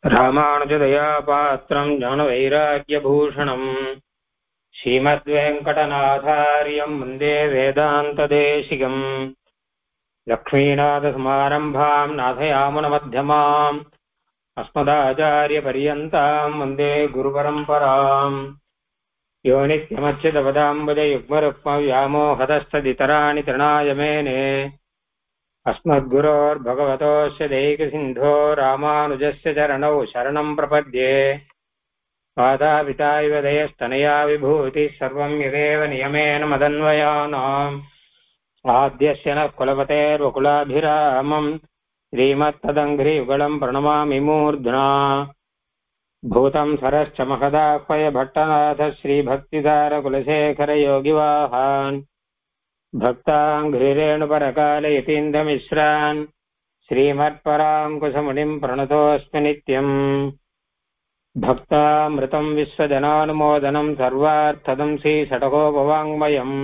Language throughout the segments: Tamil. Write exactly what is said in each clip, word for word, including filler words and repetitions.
रामानुजदयापात्रं ज्ञानवैराग्यभूषणम् श्रीमद्वेङ्कटनाथार्यं वन्दे वेदान्तदेशिकम् लक्ष्मीनाथसमारम्भां नाथयामुनमध्यमाम् अस्मदाचार्यपर्यन्तां वन्दे गुरुपरम्पराम् यो नित्यमच्युतपदाम्बुजयुग्मरुक्मव्यामोहतस्तदितराणि तृणाय मेने अस्मद्गुरोर्भगवतोऽस्य दैकसिन्धो रामानुजस्य चरणौ शरणं प्रपद्ये मातापिता इव दयस्तनया विभूतिः सर्वं यदेव नियमेन मदन्वयानाम् आद्यस्य नः कुलपतेर्वकुलाभिरामम् श्रीमत्तदङ्घ्रियुगलं प्रणमामि मूर्ध्ना भूतं सरश्च महदाह्वय भट्टनाथ श्रीभक्तिधारकुलशेखरयोगिवाहान् भक्ताङ्घ्रिरेणुपरकालयतीन्द्रमिश्रान् श्रीमत्पराङ्कुशमुनिं प्रणतोऽस्मि नित्यम् भक्तामृतं विश्वजनानुमोदनं सर्वार्थदं श्रीषटकोपवाङ्मयम्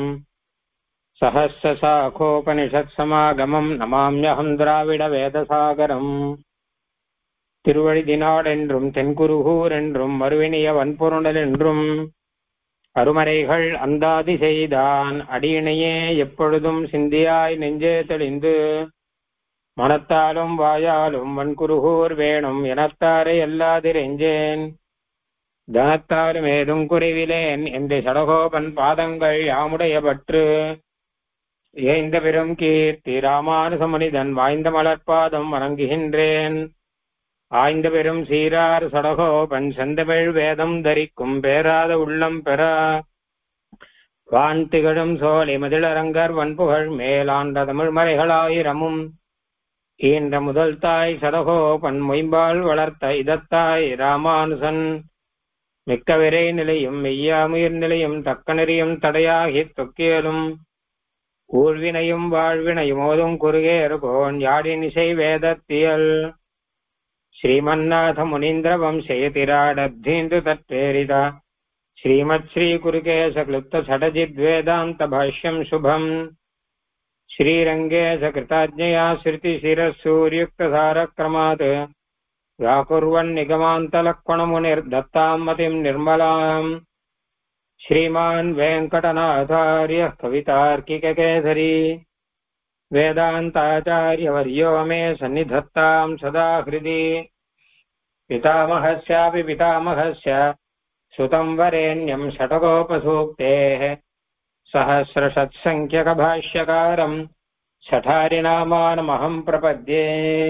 सहस्रशाखोपनिषत्समागमं नमाम्यहं द्राविडवेदसागरम् திருவழிதினாடென்றும் தென்குருகூரென்றும் மறுவினிய வன்பொருணலென்றும் அருமறைகள் அந்தாதி செய்தான் அடியினையே எப்பொழுதும் சிந்தியாய் நெஞ்சே தெளிந்து மனத்தாலும் வாயாலும் வன்குருகூர் வேணும் எனத்தாரை எல்லாதிரெஞ்சேன் தனத்தாலும் ஏதும் குறைவிலேன் எந்த சடகோபன் பாதங்கள் யாமுடைய பற்று ஏந்த பெரும் கீர்த்தி ராமானுசமனிதன் வாய்ந்த மலர்பாதம் வணங்குகின்றேன் ஆய்ந்த பெரும் சீரார் சடகோபன் செந்தமிழ் வேதம் தரிக்கும் பேராத உள்ளம் பெற வான் திகழும் சோலை மதிலரங்கர் வன்புகழ் மேலாண்ட தமிழ் மறைகளாயிரமும் ஈன்ற முதல் தாய் சடகோபன் மொயம்பால் வளர்த்த இதத்தாய் ராமானுசன் மிக்க விரை நிலையும் மெய்யாமுயிர் நிலையும் தக்க நெறியும் தடையாகி தொக்கியலும் ஊழ்வினையும் வாழ்வினையும் ஓதும் குறுகேறுகோன் யாழினிசை வேதத்தியல் श्रीमन्नाथ मुनीन्द्र वंशयतिराडब्धीन्द्र तत्प्रेरिता श्रीमत् श्री कुरुकेश क्लुप्त षडजिद्वेदान्त भाष्यं शुभम् श्रीरङ्गे सकृताज्ञया श्रुति शिरसूर्युक्त सारक्रमात् व्याकुर्वन् निगमान्तलक्ष्मणमुनिर्दत्तां मतिं निर्मलाम् श्रीमान् वेङ्कटनाथार्यः कवितार्किककेसरी वेदान्ताचार्यवर्यो मे सन्निधत्तां सदा हृदि पितामहस्यापि पितामहस्य सुतं वरेण्यं षटकोपसूक्तेः सहस्रषत्सङ्ख्यकभाष्यकारं शठारिनामानमहं प्रपद्ये।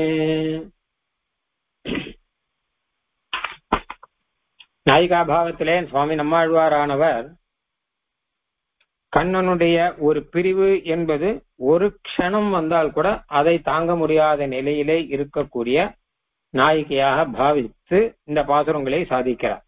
नायिका भावத்திலே சுவாமி நம்மாழ்வாரானவர் கண்ணனுடைய ஒரு பிரிவு என்பது ஒரு க்ஷணம் வந்தால் கூட அதை தாங்க முடியாத நிலையிலே இருக்கக்கூடிய நாயிகையாக பாவித்து இந்த பாசுரங்களை சாதிக்கிறார்.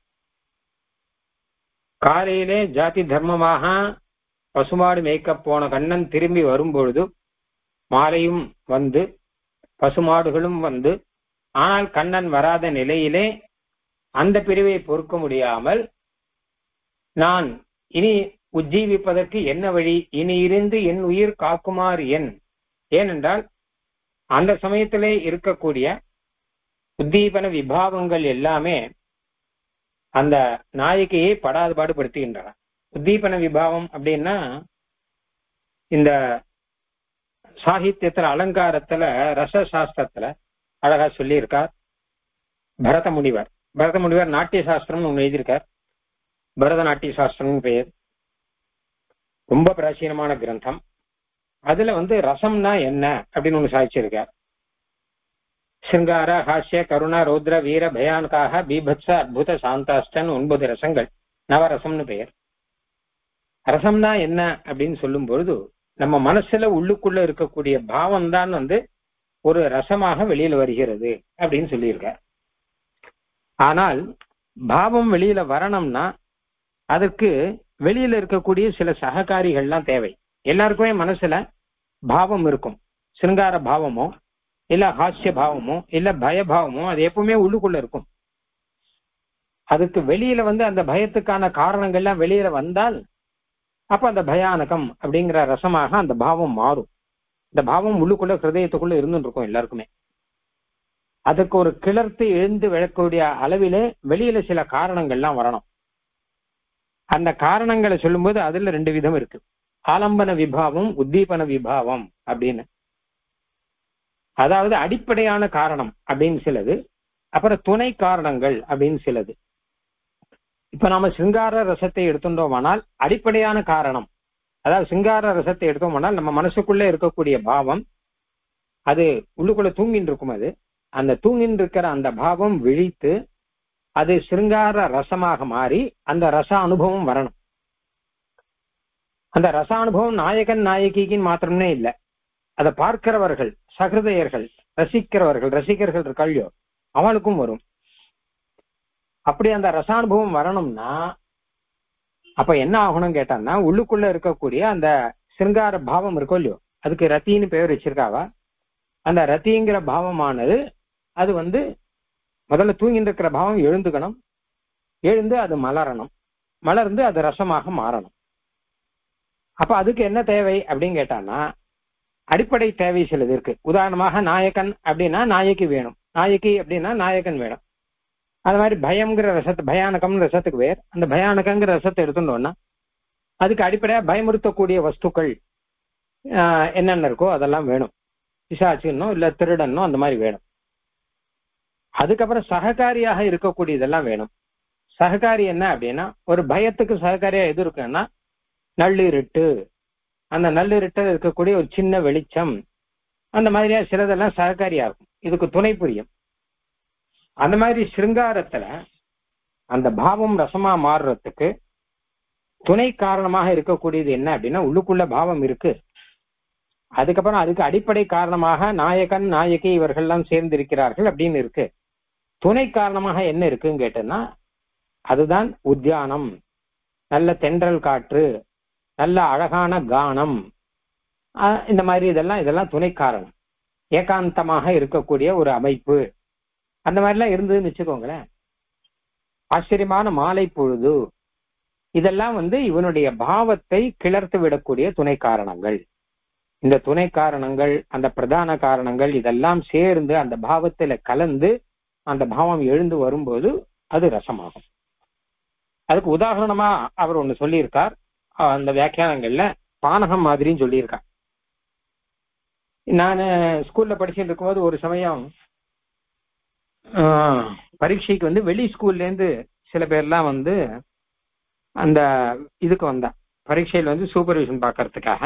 காலையிலே ஜாதி தர்மமாக பசுமாடு மேய்க்கப் போன கண்ணன் திரும்பி வரும்பொழுது மாலையும் வந்து பசுமாடுகளும் வந்து, ஆனால் கண்ணன் வராத நிலையிலே அந்த பிரிவை பொறுக்க முடியாமல் நான் இனி உஜ்ஜீவிப்பதற்கு என்ன வழி, இனி இருந்து என் உயிர் காக்குமாறு என் ஏனென்றால் அந்த சமயத்திலே இருக்கக்கூடிய உத்தீபன விபாவங்கள் எல்லாமே அந்த நாயகியை படாது பாடுபடுத்துகின்றன. உத்தீபன விபாவம் அப்படின்னா இந்த சாகித்யத்துல அலங்காரத்துல ரசசாஸ்திரத்துல அழகா சொல்லியிருக்கார் பரத முனிவர். பரத முனிவர் நாட்டிய சாஸ்திரம்னு ஒண்ணு எழுதியிருக்கார். பரதநாட்டிய சாஸ்திரம்னு பெயர். ரொம்ப பிராச்சீனமான கிரந்தம். அதுல வந்து ரசம்னா என்ன அப்படின்னு ஒண்ணு சாதிச்சிருக்கார். சிங்கார ஹாஸ்ய கருணா ரௌத்ர வீர பயானகாக பீபத்ச அத்புத சாந்தாஷ்டன் ஒன்பது ரசங்கள், நவரசம்னு பெயர். ரசம்னா என்ன அப்படின்னு சொல்லும் பொழுது நம்ம மனசுல உள்ளுக்குள்ள இருக்கக்கூடிய பாவம் தான் வந்து ஒரு ரசமாக வெளியில வருகிறது அப்படின்னு சொல்லியிருக்கார். ஆனால் பாவம் வெளியில வரணும்னா அதற்கு வெளியில இருக்கக்கூடிய சில சககாரிகள்லாம் தேவை. எல்லாருக்குமே மனசுல பாவம் இருக்கும். சிருங்கார பாவமோ இல்ல ஹாஸ்ய பாவமோ இல்ல பயபாவமோ அது எப்பவுமே உள்ளுக்குள்ள இருக்கும். அதுக்கு வெளியில வந்து அந்த பயத்துக்கான காரணங்கள்லாம் வெளியில வந்தால் அப்ப அந்த பயானகம் அப்படிங்கிற ரசமாக அந்த பாவம் மாறும். இந்த பாவம் உள்ளுக்குள்ள ஹிருதயத்துக்குள்ள இருந்துட்டு இருக்கும் எல்லாருக்குமே. அதுக்கு ஒரு கிளர்த்து எழுந்து விழக்கூடிய அளவிலே வெளியில சில காரணங்கள்லாம் வரணும். அந்த காரணங்களை சொல்லும்போது அதுல ரெண்டு விதம் இருக்கு. ஆலம்பன விபாவம், உத்தீபன விபாவம் அப்படின்னு. அதாவது அடிப்படையான காரணம் அப்படின்னு சிலது, அப்புறம் துணை காரணங்கள் அப்படின்னு சிலது. இப்ப நாம சிங்கார ரசத்தை எடுத்துட்டோமானால் அடிப்படையான காரணம், அதாவது சிங்கார ரசத்தை எடுத்தோம்னால் நம்ம மனசுக்குள்ள இருக்கக்கூடிய பாவம், அது உள்ளுக்குள்ள தூங்கின்னு இருக்கும். அது அந்த தூங்கின்னு இருக்கிற அந்த பாவம் விழித்து அது சிருங்கார ரசமாக மாறி அந்த ரச அனுபவம் வரணும். அந்த ரச அனுபவம் நாயகன் நாயகிக்குன்னு மாத்திரமே இல்லை, அதை பார்க்கிறவர்கள், சகிருதையர்கள், ரசிக்கிறவர்கள், ரசிகர்கள் இருக்காள்யோ அவளுக்கும் வரும். அப்படி அந்த ரசானுபவம் வரணும்னா அப்ப என்ன ஆகணும் கேட்டான்னா, உள்ளுக்குள்ள இருக்கக்கூடிய அந்த சிருங்கார பாவம் இருக்கோ இல்லையோ, அதுக்கு ரத்தின்னு பெயர் வச்சிருக்காவா. அந்த ரத்திங்கிற பாவமானது அது வந்து முதல்ல தூங்கிட்டு இருக்கிற பாவம் எழுந்துக்கணும், எழுந்து அது மலரணும், மலர்ந்து அது ரசமாக மாறணும். அப்ப அதுக்கு என்ன தேவை அப்படின்னு கேட்டான்னா, அடிப்படை தேவை சிலது இருக்கு. உதாரணமாக நாயகன் அப்படின்னா நாயகி வேணும், நாயகி அப்படின்னா நாயகன் வேணும். அது மாதிரி பயம்ங்கிற ரசத்து, பயானகம்னு ரசத்துக்கு வேறு, அந்த பயானகங்கிற ரசத்தை எடுத்துட்டோம்னா அதுக்கு அடிப்படையா பயமுறுத்தக்கூடிய வஸ்துக்கள் ஆஹ் என்னென்ன இருக்கோ அதெல்லாம் வேணும். பிசாச்சுன்னோ இல்ல திருடன்னோ அந்த மாதிரி வேணும். அதுக்கப்புறம் சககாரியாக இருக்கக்கூடிய இதெல்லாம் வேணும். சககாரி என்ன அப்படின்னா, ஒரு பயத்துக்கு சககாரியா எது இருக்குன்னா நள்ளிருட்டு, அந்த நள்ளிருட்டு இருக்கக்கூடிய ஒரு சின்ன வெளிச்சம், அந்த மாதிரியா சிலதெல்லாம் சககாரியா இருக்கும், இதுக்கு துணை புரியும். அந்த மாதிரி சிருங்காரத்துல அந்த பாவம் ரசமா மாறுறதுக்கு துணை காரணமாக இருக்கக்கூடியது என்ன அப்படின்னா, உள்ளுக்குள்ள பாவம் இருக்கு. அதுக்கப்புறம் அதுக்கு அடிப்படை காரணமாக நாயகன் நாயகி இவர்கள்லாம் சேர்ந்து இருக்கிறார்கள் அப்படின்னு இருக்கு. துணை காரணமாக என்ன இருக்குன்னு கேட்டோம்னா, அதுதான் உத்தியானம், நல்ல தென்றல் காற்று, நல்ல அழகான கானம், இந்த மாதிரி இதெல்லாம் இதெல்லாம் துணை காரணம். ஏகாந்தமாக இருக்கக்கூடிய ஒரு அமைப்பு, அந்த மாதிரிலாம் இருந்ததுன்னு வச்சுக்கோங்களேன். ஆச்சரியமான மாலை பொழுது, இதெல்லாம் வந்து இவனுடைய பாவத்தை கிளர்த்து விடக்கூடிய துணை காரணங்கள். இந்த துணை காரணங்கள், அந்த பிரதான காரணங்கள் இதெல்லாம் சேர்ந்து அந்த பாவத்துல கலந்து அந்த பாவம் எழுந்து வரும்போது அது ரசமாகும். அதுக்கு உதாரணமா அவர் ஒண்ணு சொல்லியிருக்கார், அந்த வியாக்கியானங்கள்ல பானகம் மாதிரின்னு சொல்லியிருக்கார். நான் ஸ்கூல்ல படிச்சுட்டு இருக்கும்போது ஒரு சமயம் ஆஹ் பரீட்சைக்கு வந்து வெளி ஸ்கூல்ல இருந்து சில பேர்லாம் வந்து அந்த இதுக்கு வந்தா, பரீட்சையில் வந்து சூப்பர்விஷன் பார்க்கறதுக்காக.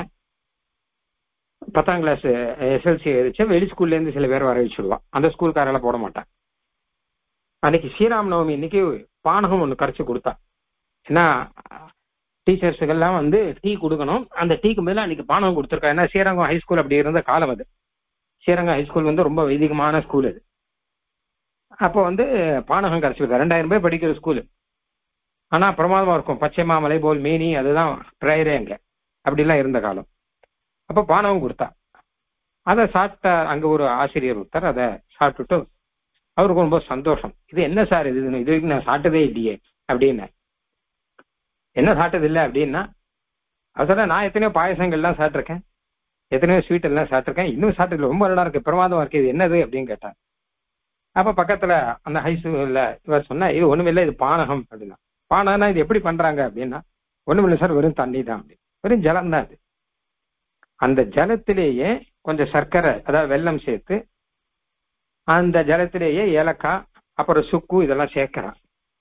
பத்தாம் கிளாஸ் எஸ்எல்சி எழுதிச்சா வெளி ஸ்கூல்ல இருந்து சில பேர் வர வச்சுடுவான், அந்த ஸ்கூல்காரெல்லாம் போட மாட்டான். அன்னைக்கு ஸ்ரீராம் நவமி இன்னைக்கு பானகம் ஒன்று கரைச்சி கொடுத்தா. ஏன்னா டீச்சர்ஸுக்கெல்லாம் வந்து டீ கொடுக்கணும், அந்த டீக்கு மேல அன்னைக்கு பானகம் கொடுத்துருக்கா. ஏன்னா ஸ்ரீரங்கம் ஹைஸ்கூல் அப்படி இருந்த காலம் அது. ஸ்ரீரங்கம் ஹைஸ்கூல் வந்து ரொம்ப வைதிகமான ஸ்கூல் அது. அப்போ வந்து பானகம் கரைச்சிருக்கா. ரெண்டாயிரம் பேர் படிக்கிற ஸ்கூலு, ஆனா பிரமாதமா இருக்கும். பச்சை மாமலை போல் மீனி, அதுதான் ப்ரேயரே அங்க, அப்படிலாம் இருந்த காலம். அப்ப பானகம் கொடுத்தா, அதை சாப்பிட்ட அங்க ஒரு ஆசிரியர் ஒருத்தர் அதை சாப்பிட்டுட்டு அவருக்கு ரொம்ப சந்தோஷம். இது என்ன சார் இது, இது வரைக்கும் நான் சாப்பிட்டதே இல்லையே அப்படின்னு. என்ன சாப்பிட்டது இல்லை அப்படின்னா, அதோட நான் எத்தனையோ பாயசங்கள்லாம் சாப்பிட்ருக்கேன், எத்தனையோ ஸ்வீட் எல்லாம் சாப்பிட்ருக்கேன், இன்னும் சாப்பிட்டு ரொம்ப நல்லா இருக்கு, பிரமாதமா இருக்கு, இது என்னது அப்படின்னு கேட்டார். அப்ப பக்கத்துல அந்த ஹைஸ்கூல்ல இவர் சொன்னா, இது ஒண்ணுமில்லை, இது பானகம் அப்படின்னா. பானகம்னா இது எப்படி பண்றாங்க அப்படின்னா, ஒண்ணுமில்லை சார், வெறும் தண்ணி தான், அப்படி வெறும் ஜலம் தான். அது அந்த ஜலத்திலேயே கொஞ்சம் சர்க்கரை, அதாவது வெல்லம் சேர்த்து, அந்த ஜலத்திலேயே ஏலக்காய் அப்புறம் சுக்கு இதெல்லாம் சேர்க்கிறான்.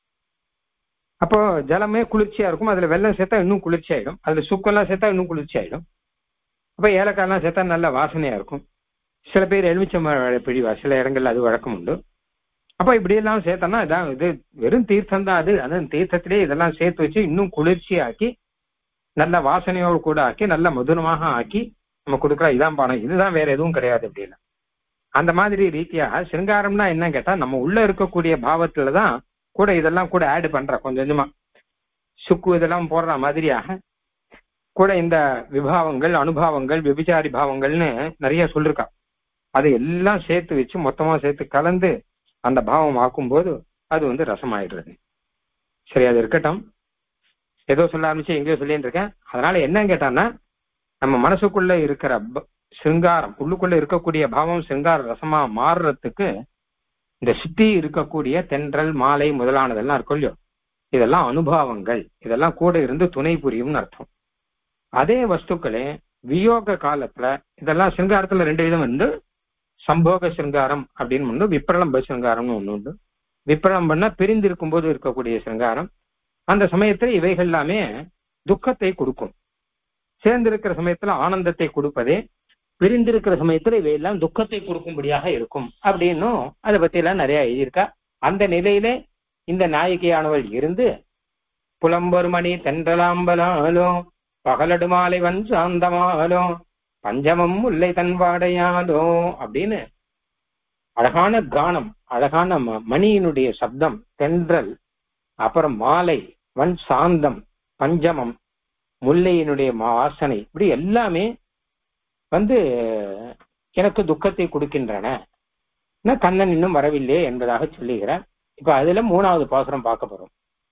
அப்போ ஜலமே குளிர்ச்சியா இருக்கும், அதுல வெல்லம் சேர்த்தா இன்னும் குளிர்ச்சி ஆயிடும், அதுல சுக்கெல்லாம் சேர்த்தா இன்னும் குளிர்ச்சி ஆயிடும். அப்ப ஏலக்காய்லாம் சேர்த்தா நல்ல வாசனையா இருக்கும். சில பேர் எலுமிச்சம் பிழிவா, சில இடங்கள்ல அது வழக்கம் உண்டு. அப்ப இப்படி எல்லாம் சேர்த்தோம்னா இதான், இது வெறும் தீர்த்தம் தான் அது. அது தீர்த்தத்திலே இதெல்லாம் சேர்த்து வச்சு இன்னும் குளிர்ச்சி ஆக்கி நல்ல வாசனையோடு கூட ஆக்கி நல்ல மதுரமாக ஆக்கி நம்ம கொடுக்குற இதான் பானம், இதுதான் வேற எதுவும் கிடையாது அப்படின்னு. அந்த மாதிரி ரீதியாக சிருங்காரம்னா என்ன கேட்டா, நம்ம உள்ள இருக்கக்கூடிய பாவத்துலதான் கூட இதெல்லாம் கூட ஆட் பண்ற, கொஞ்சம் கொஞ்சமா சுக்கு இதெல்லாம் போடுற மாதிரியாக கூட இந்த விபாவங்கள், அனுபாவங்கள், விபிச்சாரி பாவங்கள்னு நிறைய சொல்லிருக்கா. அதை எல்லாம் சேர்த்து வச்சு மொத்தமா சேர்த்து கலந்து அந்த பாவம் ஆக்கும் போது அது வந்து ரசமாயிடுறது. சரி, அது இருக்கட்டும். ஏதோ சொல்ல ஆரம்பிச்சு எங்கேயோ சொல்லிட்டு இருக்கேன். அதனால என்னன்னு கேட்டான்னா, நம்ம மனசுக்குள்ள இருக்கிற சிருங்காரம், உள்ளுக்குள்ள இருக்கக்கூடிய பாவம் சிருங்கார ரசமா மாறுறதுக்கு இந்த சுத்தி இருக்கக்கூடிய தென்றல் மாலை முதலானதெல்லாம் இருக்கும் இல்லையோ, இதெல்லாம் அனுபவங்கள், இதெல்லாம் கூட இருந்து துணை புரியும்னு அர்த்தம். அதே வஸ்துக்களே வியோக காலத்துல இதெல்லாம் சிருங்காரத்துல ரெண்டு விதம் வந்து சம்போக சிருங்காரம் அப்படின்னு ஒண்ணு, விப்ரலம்ப சிருங்காரம்னு ஒண்ணு உண்டு. விப்ரலம்பன்னா பிரிந்து இருக்கும் போது இருக்கக்கூடிய சிருங்காரம். அந்த சமயத்துல இவைகள் எல்லாமே துக்கத்தை கொடுக்கும். சேர்ந்திருக்கிற சமயத்துல ஆனந்தத்தை கொடுப்பதே, பிரிந்திருக்கிற சமயத்துல இவையெல்லாம் துக்கத்தை கொடுக்கும்படியாக இருக்கும் அப்படின்னும் அதை பத்தி எல்லாம் நிறைய எழுதியிருக்கா. அந்த நிலையிலே இந்த நாயகியானவள் இருந்து புலம்பொருமணி தென்றலாம்பலாலோ பகலடு மாலை வன் சாந்தமாலோ பஞ்சமம் முல்லை தன்வாடையாலோ அப்படின்னு அழகான கானம், அழகான மணியினுடைய சப்தம், தென்றல், அப்புறம் மாலை, வன் சாந்தம், பஞ்சமம், முல்லையினுடைய வாசனை, இப்படி எல்லாமே வந்து எனக்கு துக்கத்தை கொடுக்கின்றன. கண்ணன் இன்னும் வரவில்லை என்பதாக சொல்லுகிறார். இப்ப அதுல மூணாவது பாசுரம் பார்க்க போறோம்.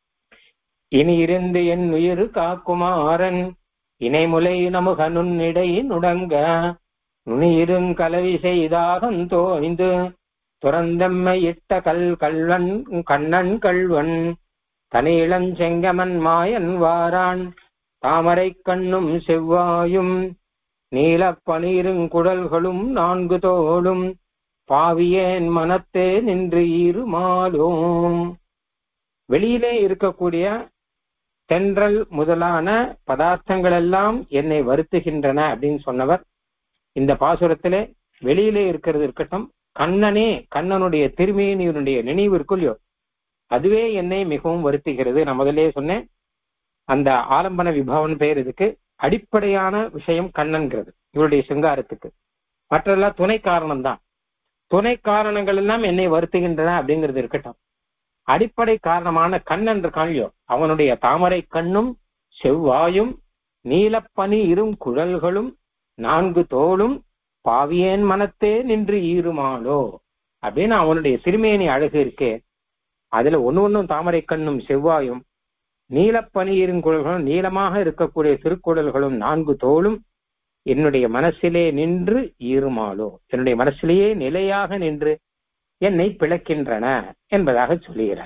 இனி இருந்து என் உயிர் காக்குமாறன் இணைமுலை நமுக நுண்ணிடை நுடங்க நுனியிருங் கலவி செய்தாகம் தோய்ந்து துறந்தம்மை இட்ட கல் கல்வன் கண்ணன் கல்வன் தனி இளஞ்செங்கமன் மாயன் வாரான் தாமரை கண்ணும் செவ்வாயும் நீல பனீருங் குடல்களும் நான்கு தோளும் பாவியேன் மனத்தே நின்று ஈருமாலும். வெளியிலே இருக்கக்கூடிய தென்றல் முதலான பதார்த்தங்கள் எல்லாம் என்னை வருத்துகின்றன அப்படின்னு சொன்னவர் இந்த பாசுரத்திலே வெளியிலே இருக்கிறது இருக்கட்டும், கண்ணனே, கண்ணனுடைய திருமேனியினுடைய நினைவு இருக்கும் இல்லையோ, அதுவே என்னை மிகவும் வருத்துகிறது. நான் முதலே சொன்னேன், அந்த ஆலம்பன விபவன் பெயர் இதுக்கு. அடிப்படையான விஷயம் கண்ணன்கிறது இவருடைய சிங்காரத்துக்கு. மற்றெல்லாம் துணை காரணம் தான். துணை காரணங்கள் எல்லாம் என்னை வருத்துகின்றன அப்படிங்கிறது இருக்கட்டும், அடிப்படை காரணமான கண்ணன் இருக்கான்லையோ, அவனுடைய தாமரை கண்ணும் செவ்வாயும் நீலப்பனி இரும் குழல்களும் நான்கு தோளும் பாவியேன் மனத்தே நின்று ஈருமாலோ அப்படின்னு அவனுடைய திருமேனி அழகு இருக்கே, அதுல ஒண்ணு ஒண்ணும் தாமரை கண்ணும் செவ்வாயும் நீலப்பனி இரும் குழல்களும் நீளமாக இருக்கக்கூடிய திருக்குழல்களும் நான்கு தோளும் என்னுடைய மனசிலே நின்று ஈருமாலோ, என்னுடைய மனசிலேயே நிலையாக நின்று என்னை பிளக்கின்றன என்பதாக சொல்லுகிறார்.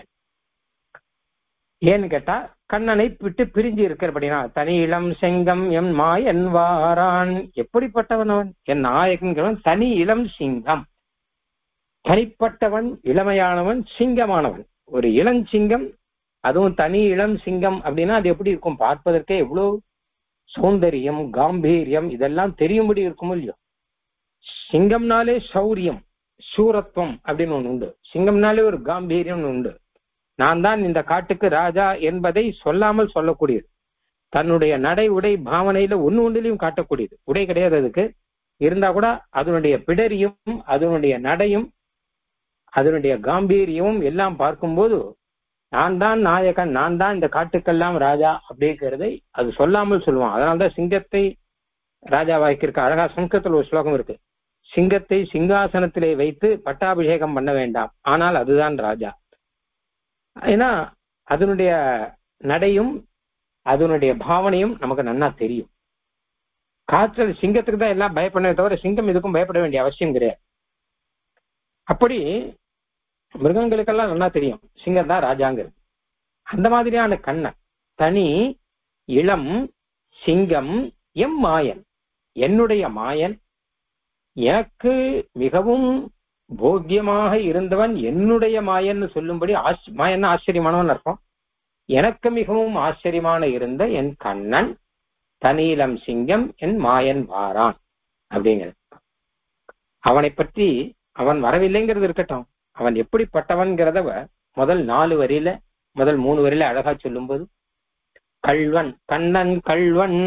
ஏன்னு கேட்டா, கண்ணனை விட்டு பிரிஞ்சு இருக்கிறபடினா தனி இளம் செங்கம் எம் மாயன் வாரான், எப்படிப்பட்டவனவன் என் நாயகன், தனி இளம் சிங்கம், தனிப்பட்டவன், இளமையானவன், சிங்கமானவன். ஒரு இளஞ்சிங்கம், அதுவும் தனி இளம் சிங்கம் அப்படின்னா அது எப்படி இருக்கும், பார்ப்பதற்கே எவ்வளவு சௌந்தரியம், காம்பீரியம் இதெல்லாம் தெரியும்படி இருக்கும் இல்லையோ. சிங்கம்னாலே சௌரியம், சூரத்துவம் அப்படின்னு ஒண்ணு உண்டு. சிங்கம்னாலே ஒரு காம்பீரியம் உண்டு. நான் தான் இந்த காட்டுக்கு ராஜா என்பதை சொல்லாமல் சொல்லக்கூடியது. தன்னுடைய நடை உடை பாவனையில ஒண்ணு ஒன்றிலையும் காட்டக்கூடியது. உடை கிடையாது அதுக்கு, இருந்தா கூட அதனுடைய பிடரியும் அதனுடைய நடையும் அதனுடைய காம்பீரியமும் எல்லாம் பார்க்கும்போது நான் தான் நாயகன், நான் தான் இந்த காட்டுக்கெல்லாம் ராஜா அப்படிங்கிறதை அது சொல்லாமல் சொல்லுவான். அதனால்தான் சிங்கத்தை ராஜாவாக்கியிருக்க. அழகா சம்ஸ்கிருதத்தில் ஒரு ஸ்லோகம் இருக்கு, சிங்கத்தை சிங்காசனத்திலே வைத்து பட்டாபிஷேகம் பண்ண வேண்டாம், ஆனால் அதுதான் ராஜா. ஏன்னா அதனுடைய நடையும் அதனுடைய பாவனையும் நமக்கு நன்னா தெரியும். காய்ச்சல் சிங்கத்துக்கு தான் எல்லாம் பயப்பட தவிர சிங்கம் இதுக்கும் பயப்பட வேண்டிய அவசியம் கிடையாது. அப்படி மிருகங்களுக்கெல்லாம் நல்லா தெரியும் சிங்கம் தான் ராஜாங்கிறது. அந்த மாதிரியான கண்ணன், தனி இளம் சிங்கம் எம் மாயன், என்னுடைய மாயன், எனக்கு மிகவும் போக்கியமாக இருந்தவன் என்னுடைய மாயன்னு சொல்லும்படி ஆச் மாயன்னா ஆச்சரியமானவன் அர்த்தம். எனக்கு மிகவும் ஆச்சரியமான இருந்த என் கண்ணன் தனீலம் சிங்கம் என் மாயன் வாரான் அப்படிங்கிறது. அவனை பற்றி அவன் வரவில்லைங்கிறது இருக்கட்டும், அவன் எப்படிப்பட்டவன்கிறத முதல் நாலு வரியில முதல் மூணு வரியில அழகா சொல்லும்போது, கள்வன், கண்ணன் கள்வன்,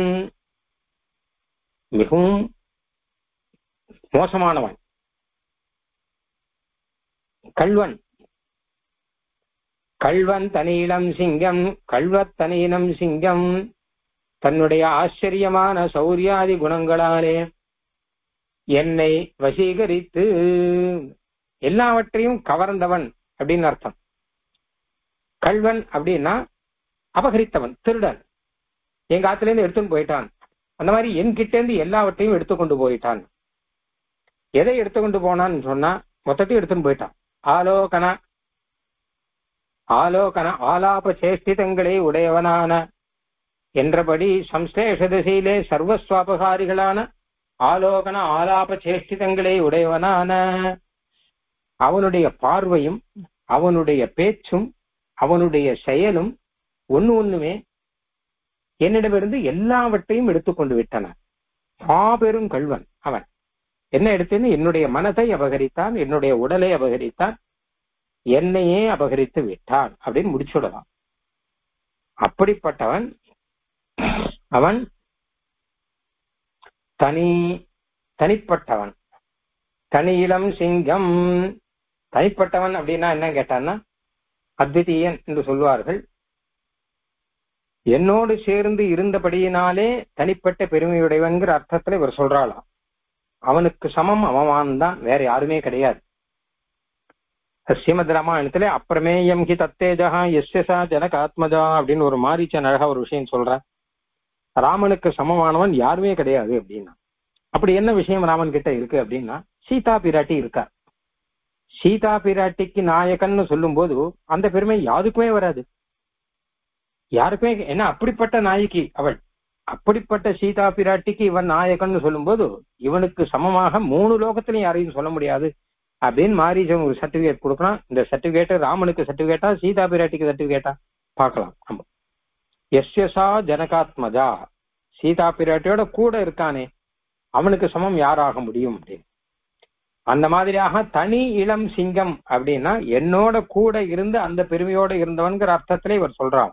மிகவும் மோசமானவன் கள்வன். கள்வன் தனீலம் சிங்கம், கள்வத் தனீலம் சிங்கம், தன்னுடைய ஆச்சரியமான சௌரியாதி குணங்களாலே என்னை வசீகரித்து எல்லாவற்றையும் கவர்ந்தவன் அப்படின்னு அர்த்தம். கள்வன் அப்படின்னா அபகரித்தவன், திருடன். எங்க ஆத்துல இருந்து எடுத்துன்னு போயிட்டான், அந்த மாதிரி என்கிட்ட இருந்து எல்லாவற்றையும் எடுத்துக்கொண்டு போயிட்டான். எதை எடுத்துக்கொண்டு போனான்னு சொன்னா மொத்தத்தையும் எடுத்துன்னு போயிட்டான். ஆலோகன ஆலோகன ஆலாப சேஷ்டிதங்களை உடையவனான என்றபடி சம்ஸ்லேஷ திசையிலே சர்வஸ்வாபகாரிகளான ஆலோகன ஆலாப சேஷ்டிதங்களை உடையவனான அவனுடைய பார்வையும் அவனுடைய பேச்சும் அவனுடைய செயலும் ஒண்ணு ஒண்ணுமே என்னிடமிருந்து எல்லாவற்றையும் எடுத்துக்கொண்டு விட்டன. மாபெரும் கள்வன் அவன். என்ன எடுத்துன்னு என்னுடைய மனதை அபகரித்தான், என்னுடைய உடலை அபகரித்தான், என்னையே அபகரித்து விட்டான் அப்படின்னு முடிச்சுடலாம். அப்படிப்பட்டவன் அவன் தனி தனிப்பட்டவன். தனி இளம் சிங்கம். தனிப்பட்டவன் அப்படின்னா என்ன கேட்டான்னா அத்விதீயன் என்று சொல்வார்கள். என்னோடு சேர்ந்து இருந்தபடியினாலே தனிப்பட்ட பெருமையுடையவன்கிற அர்த்தத்துல இவர் சொல்றாளாம். அவனுக்கு சமம் அவன் தான், வேற யாருமே கிடையாது. ஸ்ரீமத் ராமாயணத்துல அப்பிரமேயம் ஹி தத்தேஜா எஸ்யசா ஜனக ஆத்மஜா அப்படின்னு ஒரு மாரீச்சன் அழகா ஒரு விஷயம் சொல்ற. ராமனுக்கு சமமானவன் யாருமே கிடையாது அப்படின்னா அப்படி என்ன விஷயம் ராமன் கிட்ட இருக்கு அப்படின்னா சீதா பிராட்டி இருக்கா. சீதா பிராட்டிக்கு நாயகன்னு சொல்லும் போது அந்த பெருமை யாருக்குமே வராது, யாருக்குமே. ஏன்னா அப்படிப்பட்ட நாயகி அவள். அப்படிப்பட்ட சீதா பிராட்டிக்கு இவன் நாயகன்னு சொல்லும் போது இவனுக்கு சமமாக மூணு லோகத்திலையும் யாரையும் சொல்ல முடியாது அப்படின்னு மாரீச்சன் ஒரு சர்டிபிகேட் கொடுக்கலாம். இந்த சர்டிபிகேட் ராமனுக்கு சர்டிபிகேட்டா சீதா பிராட்டிக்கு சர்டிபிகேட்டா பார்க்கலாம். நம்ம எஸ்யசா ஜனகாத்மஜா, சீதா பிராட்டியோட கூட இருக்கானே அவனுக்கு சமம் யாராக முடியும் அப்படின்னு. அந்த மாதிரியாக தனி இளம் சிங்கம் அப்படின்னா என்னோட கூட இருந்து அந்த பெருமையோட இருந்தவன்கிற அர்த்தத்திலே இவர் சொல்றான்.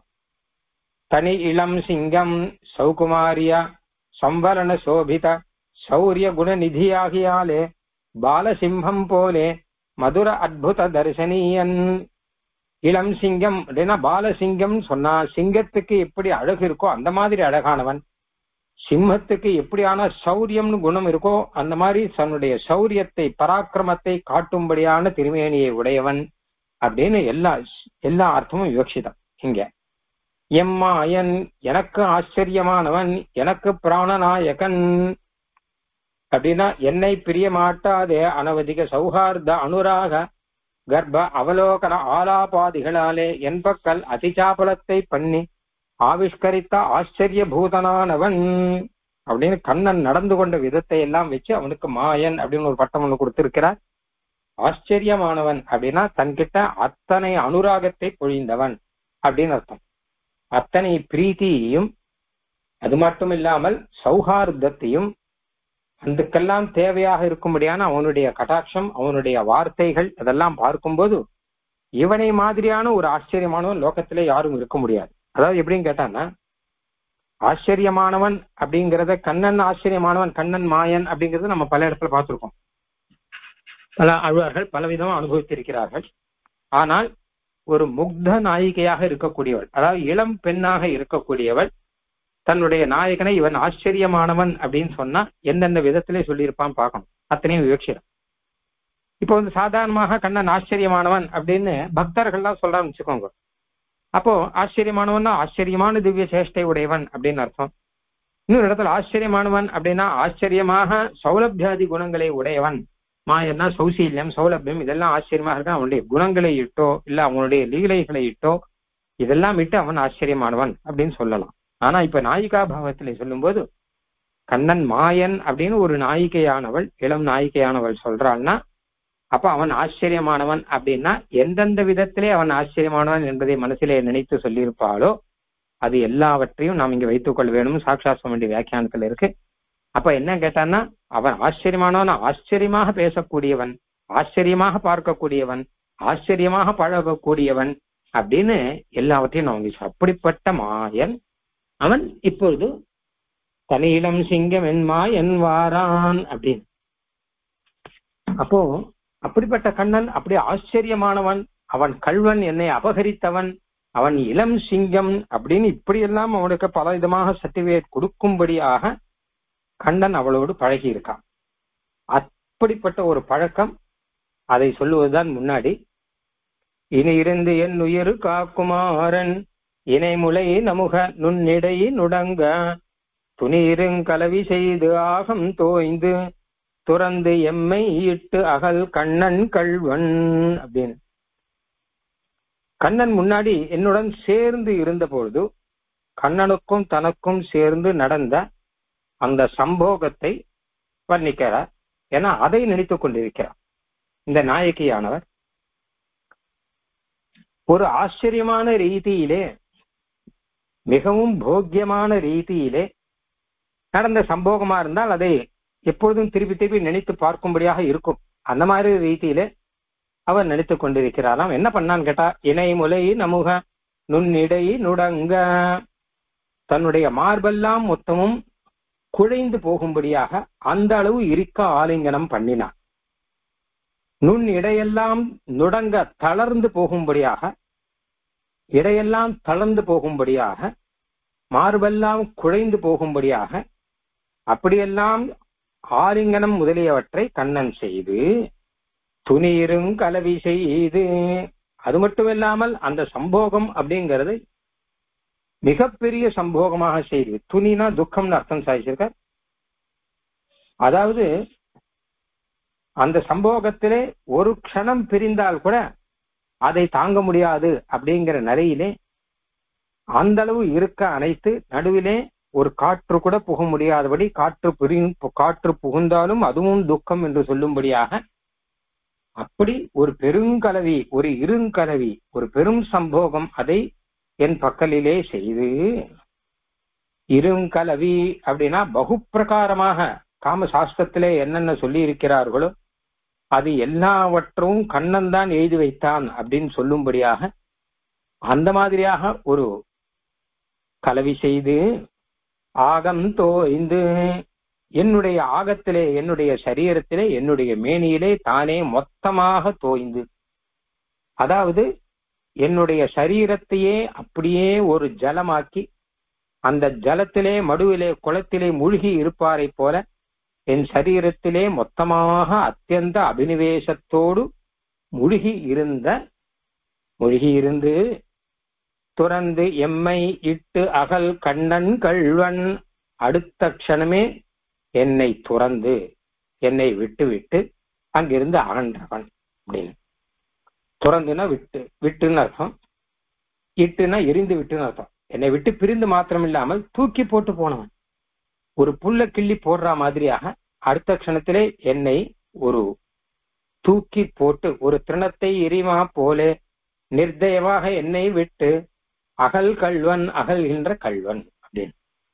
தனி இளம் சிங்கம் சௌகுமாரியா சம்பரண சோபித சௌரிய குணநிதியாகியாலே பாலசிம்ஹம் போலே மதுர அத்புத தரிசனியன். இளம் சிங்கம் அப்படின்னா பாலசிங்கம் சொன்னா சிங்கத்துக்கு எப்படி அழகு இருக்கோ அந்த மாதிரி அழகானவன். சிம்மத்துக்கு எப்படியான சௌரியம்னு குணம் இருக்கோ அந்த மாதிரி தன்னுடைய சௌரியத்தை பராக்கிரமத்தை காட்டும்படியான திருமேனியை உடையவன் அப்படின்னு எல்லா எல்லா அர்த்தமும் விவக்ஷிதம் இங்க. எம்மாயன் எனக்கு ஆச்சரியமானவன், எனக்கு பிராணநாயகன் அப்படின்னா என்னை பிரிய மாட்டாதே அனவதிக சௌஹார்த அனுராக கர்ப்ப அவலோகன ஆலாபாதிகளாலே என்பக்கல் அதிசாபலத்தை பண்ணி ஆவிஷ்கரித்த ஆச்சரிய பூதனானவன் அப்படின்னு கண்ணன் நடந்து கொண்ட விதத்தை எல்லாம் வச்சு அவனுக்கு மாயன் அப்படின்னு ஒரு பட்டம் ஒண்ணு கொடுத்திருக்கிறார். ஆச்சரியமானவன் அப்படின்னா தன்கிட்ட அத்தனை அனுராகத்தை பொழிந்தவன் அப்படின்னு அர்த்தம். அத்தனை பிரீத்தியையும் அது மட்டும் இல்லாமல் சௌஹார்தத்தையும் அதுக்கெல்லாம் தேவையாக இருக்கும்படியான அவனுடைய கடாட்சம் அவனுடைய வார்த்தைகள் அதெல்லாம் பார்க்கும்போது இவனை மாதிரியான ஒரு ஆச்சரியமானவன் லோகத்திலே யாரும் இருக்க முடியாது. அதாவது எப்படின்னு கேட்டான்னா ஆச்சரியமானவன் அப்படிங்கிறத கண்ணன் ஆச்சரியமானவன் கண்ணன் மாயன் அப்படிங்கிறது நம்ம பல இடத்துல பார்த்திருக்கோம். பல அழுவார்கள் பலவிதமா அனுபவித்திருக்கிறார்கள். ஆனால் ஒரு முக்த நாயிகையாக இருக்கக்கூடியவள், அதாவது இளம் பெண்ணாக இருக்கக்கூடியவள் தன்னுடைய நாயகனை இவன் ஆச்சரியமானவன் அப்படின்னு சொன்னா எந்தெந்த விதத்திலே சொல்லியிருப்பான் பார்க்கணும். அத்தனையும் விவக்ஷிடம். இப்போ வந்து சாதாரணமாக கண்ணன் ஆச்சரியமானவன் அப்படின்னு பக்தர்கள்லாம் சொல்றான்னு வச்சுக்கோங்க. அப்போ ஆச்சரியமானவன்னா ஆச்சரியமான திவ்ய சேஷ்டை உடையவன் அப்படின்னு அர்த்தம். இன்னொரு இடத்துல ஆச்சரியமானவன் அப்படின்னா ஆச்சரியமாக சௌலபியாதி குணங்களை உடையவன். மாயன்னா சௌசீல்யம் சௌலபியம் இதெல்லாம் ஆச்சரியமாக இருக்க அவனுடைய குணங்களை இட்டோ இல்ல அவனுடைய லீலைகளை இட்டோ இதெல்லாம் இட்டு அவன் ஆச்சரியமானவன் அப்படின்னு சொல்லலாம். ஆனா இப்ப நாயிகா பாவத்திலே சொல்லும் போது கண்ணன் மாயன் அப்படின்னு ஒரு நாயிகையானவள் இளம் நாயிகையானவள் சொல்றாள்னா அப்ப அவன் ஆச்சரியமானவன் அப்படின்னா எந்தெந்த விதத்திலே அவன் ஆச்சரியமானவன் என்பதை மனசிலே நினைத்து சொல்லியிருப்பாளோ அது எல்லாவற்றையும் நாம் இங்க வைத்துக் கொள்ள வேணும். சாட்சாத் வேண்டிய வியாக்கியானத்துல இருக்கு. அப்ப என்ன கேட்டான்னா அவன் ஆச்சரியமானவன், ஆச்சரியமாக பேசக்கூடியவன், ஆச்சரியமாக பார்க்கக்கூடியவன், ஆச்சரியமாக பழகக்கூடியவன் அப்படின்னு எல்லாவற்றையும் நான் அப்படிப்பட்ட மாயன் அவன் இப்பொழுது தனியிடம் சிங்கம் என் மாயன் வாரான் அப்படின்னு. அப்போ அப்படிப்பட்ட கண்ணன் அப்படி ஆச்சரியமானவன், அவன் கள்வன், என்னை அபகரித்தவன், அவன் இளம் சிங்கம் அப்படின்னு இப்படியெல்லாம் அவனுக்கு பல விதமாக சர்டிபிகேட் கொடுக்கும்படியாக கண்ணன் அவளோடு பழகி இருக்கான். அப்படிப்பட்ட ஒரு பழக்கம் அதை சொல்லுவதுதான் முன்னாடி. இனி இருந்து என் உயிர் காக்குமாறன் இணைமுலை நமுக நுண்ணிடை நுடங்க துணிருங்கலவி செய்து ஆகம் தோய்ந்து துறந்து எம்மை இட்டு அகல் கண்ணன் கள்வன் அப்படின்னு. கண்ணன் முன்னாடி என்னுடன் சேர்ந்து இருந்த பொழுது கண்ணனுக்கும் தனக்கும் சேர்ந்து நடந்த அந்த சம்போகத்தை வர்ணிக்கிறார். ஏன்னா அதை நினைத்துக் கொண்டிருக்கிறார் இந்த நாயகியானவர். ஒரு ஆச்சரியமான ரீதியிலே, மிகவும் போக்கியமான ரீதியிலே நடந்த சம்போகமா இருந்தால் அதை எப்பொழுதும் திருப்பி திருப்பி நினைத்து பார்க்கும்படியாக இருக்கும். அந்த மாதிரி ரீதியிலே அவர் நினைத்துக் கொண்டிருக்கிறாராம். என்ன பண்ணான்னு கேட்டா, இணை முலை நமுக நுண்ணிடை நுடங்க, தன்னுடைய மார்பெல்லாம் மொத்தமும் குழைந்து போகும்படியாக அந்த அளவு இருக்க ஆலிங்கனம் பண்ணினார். நுண் இடையெல்லாம் நுடங்க தளர்ந்து போகும்படியாக, இடையெல்லாம் தளர்ந்து போகும்படியாக, மார்பெல்லாம் குழைந்து போகும்படியாக அப்படியெல்லாம் ஆலிங்கனம் முதலியவற்றை கண்ணன் செய்து துணியிரும் கலவி செய்து, அது மட்டுமில்லாமல் அந்த சம்போகம் அப்படிங்கிறது மிகப்பெரிய சம்போகமாக செய்து. துணினா துக்கம்னு அர்த்தம் சாதிச்சிருக்க. அதாவது அந்த சம்போகத்திலே ஒரு க்ஷணம் பிரிந்தால் கூட அதை தாங்க முடியாது அப்படிங்கிற நிலையிலே அந்த அளவு இருக்க அனைத்து, நடுவிலே ஒரு காற்று கூட புக முடியாதபடி, காற்று பிரி காற்று புகுந்தாலும் அதுவும் துக்கம் என்று சொல்லும்படியாக அப்படி ஒரு பெருங்கலவி, ஒரு இருங்கலவி, ஒரு பெரும் சம்போகம் அதை என் பக்கலிலே செய்து. இருங்கலவி அப்படின்னா பகுப்பிரகாரமாக காம சாஸ்திரத்திலே என்னென்ன சொல்லி இருக்கிறார்களோ அது எல்லாவற்றும் கண்ணன் தான் எழுதி வைத்தான் அப்படின்னு சொல்லும்படியாக அந்த மாதிரியாக ஒரு கலவி செய்து ஆகம் தோய்ந்து, என்னுடைய ஆகத்திலே, என்னுடைய சரீரத்திலே, என்னுடைய மேனியிலே தானே மொத்தமாக தோய்ந்து, அதாவது என்னுடைய சரீரத்தையே அப்படியே ஒரு ஜலமாக்கி அந்த ஜலத்திலே மடுவிலே குளத்திலே மூழ்கி இருப்பாரை போல என் சரீரத்திலே மொத்தமாக அத்தியந்த அபினிவேசத்தோடு மூழ்கி இருந்த மூழ்கி இருந்து துறந்து எம்மை இட்டு அகல் கண்ணன் கள்வன், அடுத்த க்ஷணமே என்னை துறந்து என்னை விட்டு விட்டு அங்கிருந்து அகன்றவன் அப்படின்னு. துறந்துனா விட்டு, விட்டுன்னு அர்த்தம், இட்டுனா எரிந்து விட்டுன்னு அர்த்தம். என்னை விட்டு பிரிந்து மாத்திரம் இல்லாமல் தூக்கி போட்டு போனவன். ஒரு புல்ல கிள்ளி போடுற மாதிரியாக அடுத்த க்ஷணத்திலே என்னை ஒரு தூக்கி போட்டு, ஒரு திருணத்தை எரிமா போல நிர்தயமாக என்னை விட்டு அகல் கள்வன், அகல்கின்ற கள்வன் அப்படின்னு.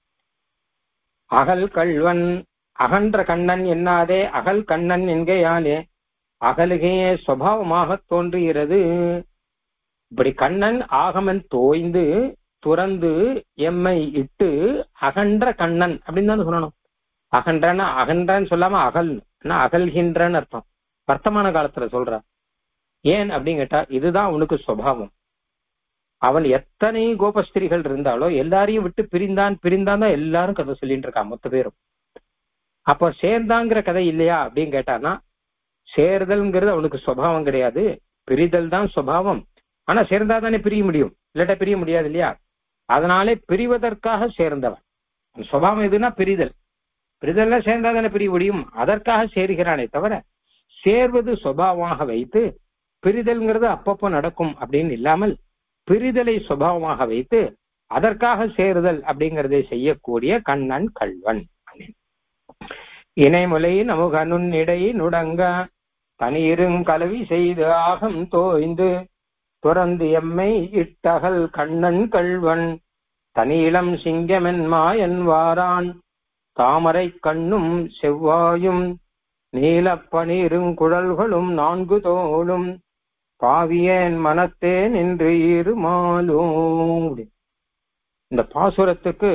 அகல் கள்வன், அகன்ற கண்ணன் என்னாதே அகல் கண்ணன் என்கையாலே அகலுகே சுபாவமாக தோன்றுகிறது. இப்படி கண்ணன் ஆகமன் தோய்ந்து துறந்து எம்மை இட்டு அகன்ற கண்ணன் அப்படின்னு தான் சொல்லணும். அகன்றன அகன்றன்னு சொல்லாம அகல் அகல்கின்றன்னு அர்த்தம். வர்த்தமான காலத்துல சொல்ற. ஏன் அப்படின்னு கேட்டா இதுதான் உனக்கு சுபாவம். அவன் எத்தனை கோபஸ்திரிகள் இருந்தாலோ எல்லாரையும் விட்டு பிரிந்தான் பிரிந்தான் தான் எல்லாரும் கதை சொல்லிட்டு இருக்கான் மொத்த பேரும். அப்ப சேர்ந்தாங்கிற கதை இல்லையா அப்படின்னு கேட்டானா, சேர்தல்ங்கிறது அவனுக்கு சுபாவம் கிடையாது, பிரிதல் தான் சுபாவம். ஆனா சேர்ந்தா தானே பிரிய முடியும், இல்லாட்டா பிரிய முடியாது இல்லையா? அதனாலே பிரிவதற்காக சேர்ந்தவன். சுபாவம் எதுனா பிரிதல். பிரிதல்ல சேர்ந்தா தானே பிரிய முடியும், அதற்காக சேர்கிறானே தவிர சேர்வது சுபாவமாக வைத்து பிரிதல்ங்கிறது அப்பப்போ நடக்கும் அப்படின்னு இல்லாமல் பிரிதலை சுபாவமாக வைத்து அதற்காக சேருதல் அப்படிங்கிறதை செய்யக்கூடிய கண்ணன் கள்வன். இணைமுலை நமுக நுண்ணிடை நுடங்க தனியிருங் கலவி செய்து ஆகம் தோய்ந்து துறந்து எம்மை இட்டகல் கண்ணன் கள்வன் தனியிளம் சிங்கமென் மாயன் வாரான் தாமரை கண்ணும் செவ்வாயும் நீலப்பனீருங் குழல்களும் நான்கு தோளும் பாவியேன் மனத்தே நின்று இருமாலும். இந்த பாசுரத்துக்கு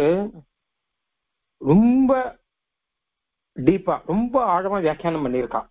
ரொம்ப டீப்பா ரொம்ப ஆழமா வியாக்கியானம் பண்ணியிருக்கான்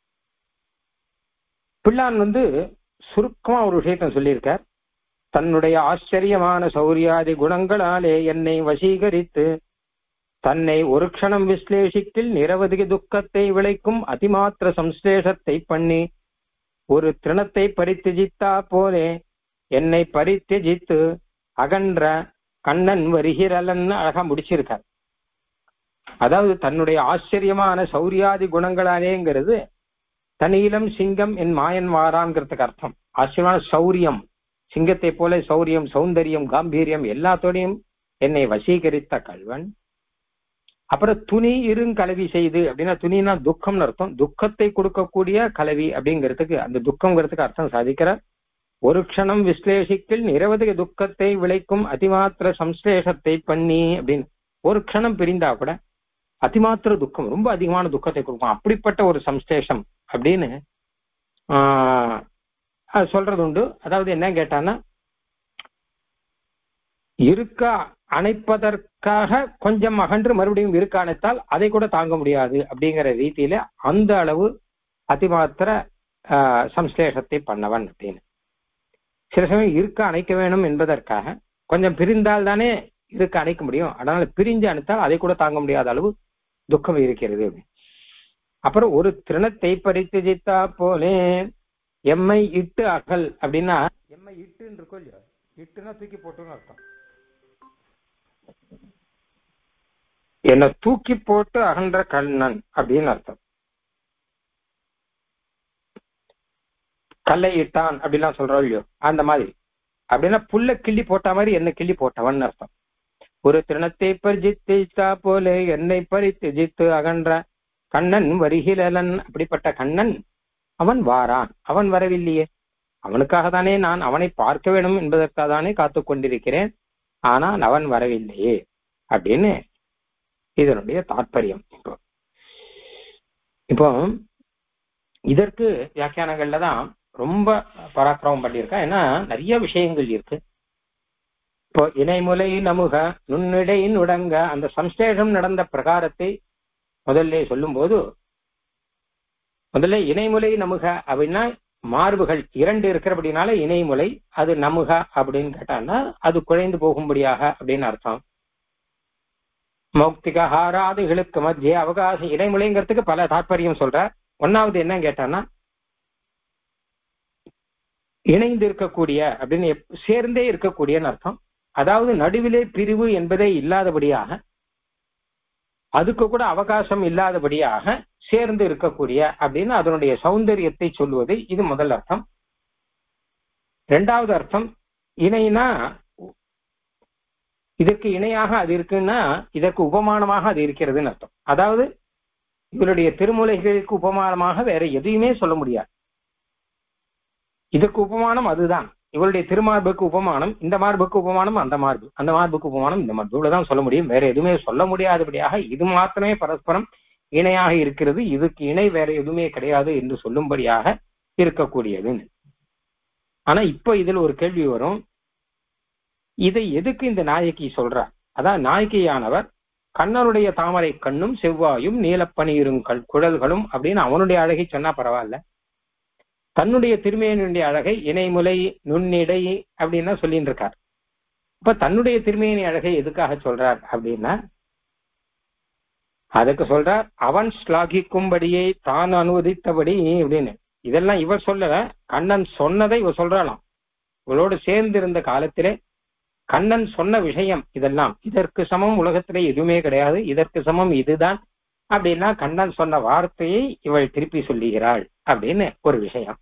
பிள்ளான். வந்து சுருக்கமா ஒரு விஷயத்த சொல்லியிருக்கார். தன்னுடைய ஆச்சரியமான சௌரியாதி குணங்களாலே என்னை வசீகரித்து தன்னை ஒரு க்ஷணம் விஸ்லேஷிக்கில் நிரவதிக துக்கத்தை விளைக்கும் அதிமாத்திர சம்ஸ்லேஷத்தை பண்ணி ஒரு திருணத்தை பரித்தியஜித்தா போலே என்னை பரித்தியஜித்து அகன்ற கண்ணன் வருகிறலன்னு அழகா முடிச்சிருக்கார். அதாவது தன்னுடைய ஆச்சரியமான சௌரியாதி குணங்களாலேங்கிறது தனியிலம் சிங்கம் என் மாயன் வாரான்ங்கிறதுக்கு அர்த்தம். ஆச்சரியமான சௌரியம், சிங்கத்தை போல சௌரியம், சௌந்தரியம், காம்பீரியம் எல்லாத்தோடையும் என்னை வசீகரித்த கல்வன். அப்புறம் துணி இருங்கலவி செய்து அப்படின்னா, துணினா துக்கம்னு அர்த்தம். துக்கத்தை கொடுக்கக்கூடிய கலவி அப்படிங்கிறதுக்கு, அந்த துக்கம்ங்கிறதுக்கு அர்த்தம் சாதிக்கிறார். ஒரு க்ஷணம் விஸ்லேஷிக்கில் நிரவதிக துக்கத்தை விளைக்கும் அதிமாத்திர சம்ஸ்லேஷத்தை பண்ணி அப்படின்னு. ஒரு க்ஷணம் பிரிந்தா கூட அதிமாத்திர துக்கம், ரொம்ப அதிகமான துக்கத்தை கொடுக்கும். அப்படிப்பட்ட ஒரு சம்ஸ்லேஷம் அப்படின்னு ஆஹ் சொல்றது உண்டு. அதாவது என்ன கேட்டான்னா, இருக்க அணைப்பதற்காக கொஞ்சம் அகன்று மறுபடியும் இருக்க அணைத்தால் அதை கூட தாங்க முடியாது அப்படிங்கிற ரீதியில அந்த அளவு அதிமாத்திர ஆஹ் சம்ஸ்லேஷத்தை பண்ணவன் அப்படின்னு. சில சமயம் இருக்க அணைக்க வேணும் என்பதற்காக கொஞ்சம் பிரிந்தால் தானே இருக்க அணைக்க முடியும். அதனால பிரிஞ்சு அணைத்தால் அதை கூட தாங்க முடியாத அளவு துக்கம் இருக்கிறது. அப்புறம் ஒரு திருணத்தை பறித்து ஜித்தா போலே எம்மை இட்டு அகல் அப்படின்னா, எம்மை இட்டுன்னு இருக்கோ இல்லையா, இட்டுன்னா தூக்கி போட்டுன்னு அர்த்தம். என்னை தூக்கி போட்டு அகன்ற கண்ணன் அப்படின்னு அர்த்தம். கல்லை இட்டான் அப்படிலாம் சொல்றோம் இல்லையோ, அந்த மாதிரி. அப்படின்னா புல்ல கிள்ளி போட்ட மாதிரி என்னை கிள்ளி போட்டவன் அர்த்தம். ஒரு திருணத்தை பறித்து போல என்னை பறித்து ஜித்து அகன்ற கண்ணன் வருகிறலன். அப்படிப்பட்ட கண்ணன் அவன் வாரான், அவன் வரவில்லையே. அவனுக்காக தானே நான் அவனை பார்க்க வேணும் என்பதற்காக தானே காத்து கொண்டிருக்கிறேன், ஆனால் அவன் வரவில்லையே அப்படின்னு இதனுடைய தாற்பயம். இப்போ இப்போ இதற்கு வியாக்கியானங்கள்ல தான் ரொம்ப பராக்கிரமம் பண்ணியிருக்கா. ஏன்னா நிறைய விஷயங்கள் இருக்கு. இப்போ இணைமுலை நமுக நுண்ணிடை நுடங்க அந்த சம்ஸ்லேஷம் நடந்த பிரகாரத்தை முதல்ல சொல்லும் போது, முதல்ல இணைமுலை நமுக அப்படின்னா மார்புகள் இரண்டு இருக்கிறபடினால இணைமுலை, அது நமுக அப்படின்னு கேட்டான்னா அது குழைந்து போகும்படியாக அப்படின்னு அர்த்தம். மௌக்திக ஹாராதிகளுக்கு மத்திய அவகாசம் இடைமுலைங்கிறதுக்கு பல தாற்பயம் சொல்ற. ஒன்னாவது என்ன கேட்டான்னா, இணைந்து இருக்கக்கூடிய அப்படின்னு சேர்ந்தே இருக்கக்கூடியன்னு அர்த்தம். அதாவது நடுவிலே பிரிவு என்பதே இல்லாதபடியாக, அதுக்கு கூட அவகாசம் இல்லாதபடியாக சேர்ந்து இருக்கக்கூடிய அப்படின்னு அதனுடைய சௌந்தரியத்தை சொல்லுவது இது முதல் அர்த்தம். இரண்டாவது அர்த்தம், இணைனா இதற்கு இணையாக அது இருக்குன்னா இதற்கு உபமானமாக அது இருக்கிறதுன்னு அர்த்தம். அதாவது இவருடைய திருமுலைகளுக்கு உபமானமாக வேற எதையுமே சொல்ல முடியாது. இதற்கு உபமானம் அதுதான். இவருடைய திருமார்புக்கு உபமானம் இந்த மார்புக்கு உபமானம் அந்த மார்பு, அந்த மார்புக்கு உபமானம் இந்த மார்பு, இவ்வளவுதான் சொல்ல முடியும். வேற எதுவுமே சொல்ல முடியாதபடியாக இது மாத்திரமே பரஸ்பரம் இணையாக இருக்கிறது, இதுக்கு இணை வேற எதுவுமே கிடையாது என்று சொல்லும்படியாக இருக்கக்கூடியது. ஆனா இப்ப இதுல ஒரு கேள்வி வரும், இதை எதுக்கு இந்த நாயகி சொல்றார்? அதான் நாயகியானவர் கண்ணனுடைய தாமரை கண்ணும் செவ்வாயும் நீலப்பனீரும் குழல்களும் அப்படின்னு அவனுடைய அழகை சொன்னா பரவாயில்ல, தன்னுடைய திருமேனியுடைய அழகை இணைமுலை நுண்ணிடை அப்படின்னா சொல்லிட்டு இருக்கார். இப்ப தன்னுடைய திருமேனி அழகை எதுக்காக சொல்றார் அப்படின்னா, அதுக்கு சொல்றார் அவன் ஸ்லாகிக்கும்படியே தான் அனுமதித்தபடி அப்படின்னு. இதெல்லாம் இவர் சொல்லல, கண்ணன் சொன்னதை இவர் சொல்றாளாம். இவளோடு சேர்ந்து இருந்த காலத்திலே கண்ணன் சொன்ன விஷயம் இதெல்லாம், இதற்கு சமம் உலகத்திலே எதுவுமே கிடையாது, இதற்கு சமம் இதுதான் அப்படின்னா கண்ணன் சொன்ன வார்த்தையை இவள் திருப்பி சொல்லுகிறாள் அப்படின்னு ஒரு விஷயம்.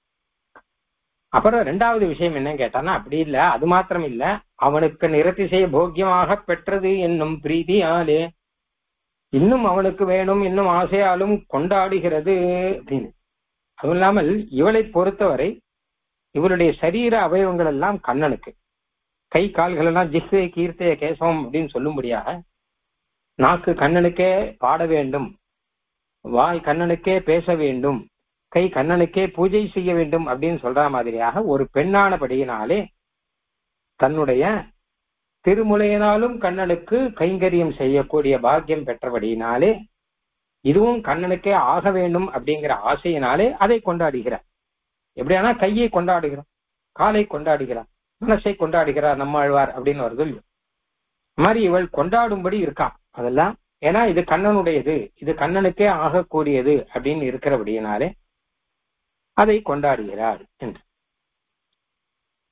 அப்புறம் ரெண்டாவது விஷயம் என்ன கேட்டான்னா, அப்படி இல்ல, அது மாத்திரம் இல்ல, அவனுக்கு நிறத்திசைய போக்கியமாக பெற்றது என்னும் பிரீதியாலே இன்னும் அவனுக்கு வேணும் இன்னும் ஆசையாலும் கொண்டாடுகிறது அப்படின்னு. அதுவும் இல்லாமல் இவளை பொறுத்தவரை இவளுடைய சரீர அவயவங்கள் எல்லாம் கண்ணனுக்கு, கை கால்கள் எல்லாம் ஜிஹ்வே கீர்த்தய கேசவம் அப்படின்னு சொல்லும்படியாக, நாக்கு கண்ணனுக்கே பாட வேண்டும், வாய் கண்ணனுக்கே பேச வேண்டும், கை கண்ணனுக்கே பூஜை செய்ய வேண்டும் அப்படின்னு சொல்ற மாதிரியாக ஒரு பெண்ணானபடியினாலே தன்னுடைய திருமுலையினாலும் கண்ணனுக்கு கைங்கரியம் செய்யக்கூடிய பாக்கியம் பெற்றபடியினாலே இதுவும் கண்ணனுக்கே ஆக வேண்டும் அப்படிங்கிற ஆசையினாலே அதை கொண்டாடுகிறார். எப்படியானா கையை கொண்டாடுகிறார், காலை கொண்டாடுகிறார், மனசை கொண்டாடுகிறார் நம்மாழ்வார் அப்படின்னு வருது இல்லையோ. மாதிரி இவள் கொண்டாடும்படி இருக்கான் அதெல்லாம். ஏன்னா இது கண்ணனுடையது, இது கண்ணனுக்கே ஆகக்கூடியது அப்படின்னு இருக்கிறபடியினாலே அதை கொண்டாடுகிறாள் என்று.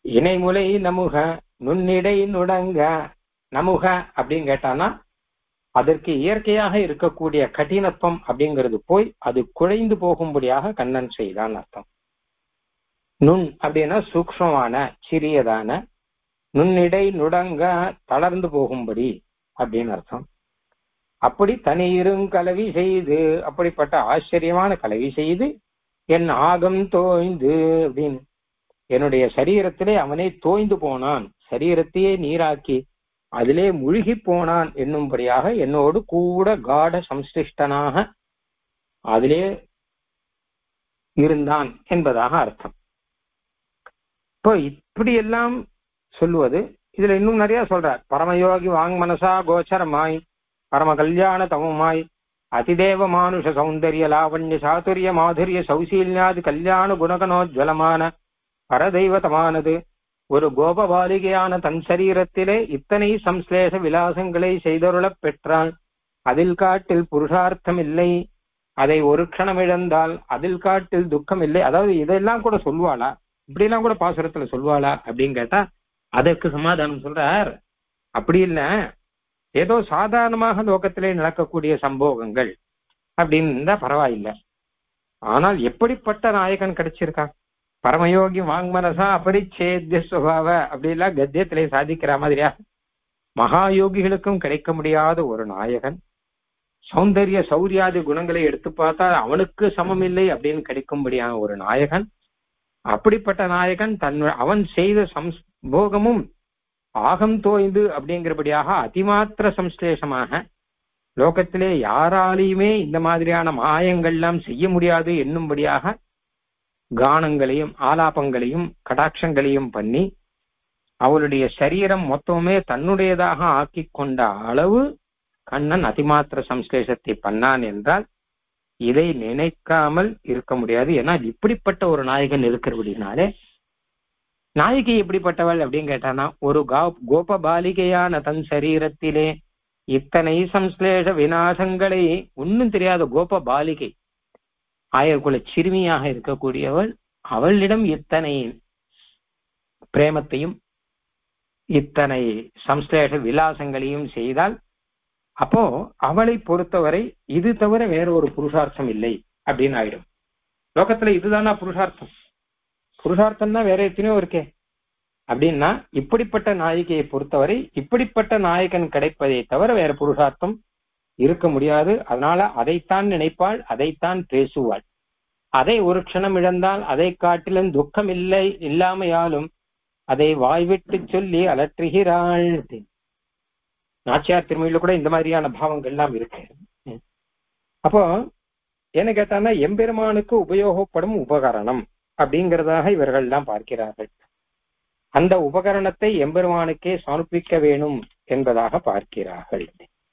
இணைமுலை நமுக நுண்ணிடை நுடங்க. நமுக அப்படின்னு கேட்டானா அதற்கு இயற்கையாக இருக்கக்கூடிய கடினத்துவம் அப்படிங்கிறது போய் அது குழைந்து போகும்படியாக கண்ணன் செய்தான் அர்த்தம். நுண் அப்படின்னா சூக்ஷ்மமான சிறியதான, நுண்ணிடை நுடங்க தளர்ந்து போகும்படி அப்படின்னு அர்த்தம். அப்படி தனியிரும் கலவி செய்து, அப்படிப்பட்ட ஆச்சரியமான கலவி செய்து என் ஆகம் தோய்ந்து அப்படின்னு என்னுடைய சரீரத்திலே அவனே தோய்ந்து போனான், சரீரத்தையே நீராக்கி அதிலே முழுகி போனான் என்னும்படியாக என்னோடு கூட காட சம்சிருஷ்டனாக அதிலே இருந்தான் என்பதாக அர்த்தம். இப்போ இப்படியெல்லாம் சொல்லுவது, இதுல இன்னும் நிறைய சொல்றார். பரமயோகி வாங் மனசா கோச்சரமாய் பரம கல்யாண தமமாய் அதிதேவ மானுஷ சௌந்தர்ய லாவண்ய சாதுரிய மாதுரிய சௌசீல்யாதி கல்யாண குணகனோஜ்வலமான பரதெய்வதமானது ஒரு கோபபாலிகையான தன் சரீரத்திலே இத்தனை சம்ஸ்லேஷ விலாசங்களை செய்தருளப் பெற்றான். அதில் காட்டில் புருஷார்த்தம் இல்லை, அதை ஒரு க்ஷணம் இழந்தால் அதில் காட்டில் துக்கம் இல்லை. அதாவது இதெல்லாம் கூட சொல்லுவாளா, இப்படி எல்லாம் கூட பாசுரத்துல சொல்லுவாளா அப்படின்னு கேட்டா அதற்கு சமாதானம் சொல்றார். அப்படி இல்லை, ஏதோ சாதாரணமாக லோகத்திலே நடக்கக்கூடிய சம்பவங்கள் அப்படின்னு இருந்தா பரவாயில்லை. ஆனால் எப்படிப்பட்ட நாயகன் கிடைச்சிருக்கா, பரமயோகி வாங்மனசா அபரிச்சேத்திய சுபாவ அப்படிலாம் கத்தியத்திலே சாதிக்கிற மாதிரியா மகாயோகிகளுக்கும் கிடைக்க முடியாத ஒரு நாயகன். சௌந்தர்ய சௌரியாதி குணங்களை எடுத்து பார்த்தா அவனுக்கு சமம் இல்லை அப்படின்னு கிடைக்கும்படியான ஒரு நாயகன். அப்படிப்பட்ட நாயகன் தன் அவன் செய்த சம்போகமும் ஆகம் தோய்ந்து அப்படிங்கிறபடியாக அதிமாத்திர சம்ஸ்லேஷமாக லோகத்திலே யாராலையுமே இந்த மாதிரியான மாயங்கள்லாம் செய்ய முடியாது என்னும்படியாக கானங்களையும் ஆலாபங்களையும் கடாட்சங்களையும் பண்ணி அவளுடைய சரீரம் மொத்தமே தன்னுடையதாக ஆக்கி கொண்ட அளவு கண்ணன் அதிமாத்திர சம்ஸ்லேஷத்தை பண்ணான் என்றால் இதை நினைக்காமல் இருக்க முடியாது. ஏன்னா இப்படிப்பட்ட ஒரு நாயகன் இருக்கிறபடினாலே, நாயகி எப்படிப்பட்டவள் அப்படின்னு கேட்டானா, ஒரு கா கோபபாலிகையான தன் சரீரத்திலே இத்தனை சம்ஸ்லேஷ விநாசங்களை ஒன்னும் தெரியாத கோபபாலிகை ஆயர்குல சிறுமியாக இருக்கக்கூடியவள், அவளிடம் இத்தனை பிரேமத்தையும் இத்தனை சம்ஸ்லேஷ விலாசங்களையும் செய்தால் அப்போ அவளை பொறுத்தவரை இது தவிர வேற ஒரு புருஷார்த்தம் இல்லை அப்படின்னு ஆயிடும். லோகத்துல இதுதானா புருஷார்த்தம்? புருஷார்த்தம்னா வேற எத்தனையோ இருக்கே. அப்படின்னா இப்படிப்பட்ட நாயகியை பொறுத்தவரை இப்படிப்பட்ட நாயகன் கிடைப்பதை தவிர வேற புருஷார்த்தம் இருக்க முடியாது. அதனால அதைத்தான் நினைப்பாள், அதைத்தான் பேசுவாள். அதை ஒரு க்ஷணம் இழந்தால் அதை காட்டிலும் துக்கம் இல்லை இல்லாமையாலும் அதை வாய்விட்டு சொல்லி அலற்றுகிறாள். நாச்சியார் திருமொழியில கூட இந்த மாதிரியான பாவங்கள் எல்லாம் இருக்கு. அப்போ என்ன கேட்டான்னா, எம்பெருமானுக்கு உபயோகப்படும் உபகரணம் அப்படிங்கிறதாக இவர்கள் எல்லாம் பார்க்கிறார்கள். அந்த உபகரணத்தை எம்பெருமானுக்கே சமர்ப்பிக்க வேணும் என்பதாக பார்க்கிறார்கள்.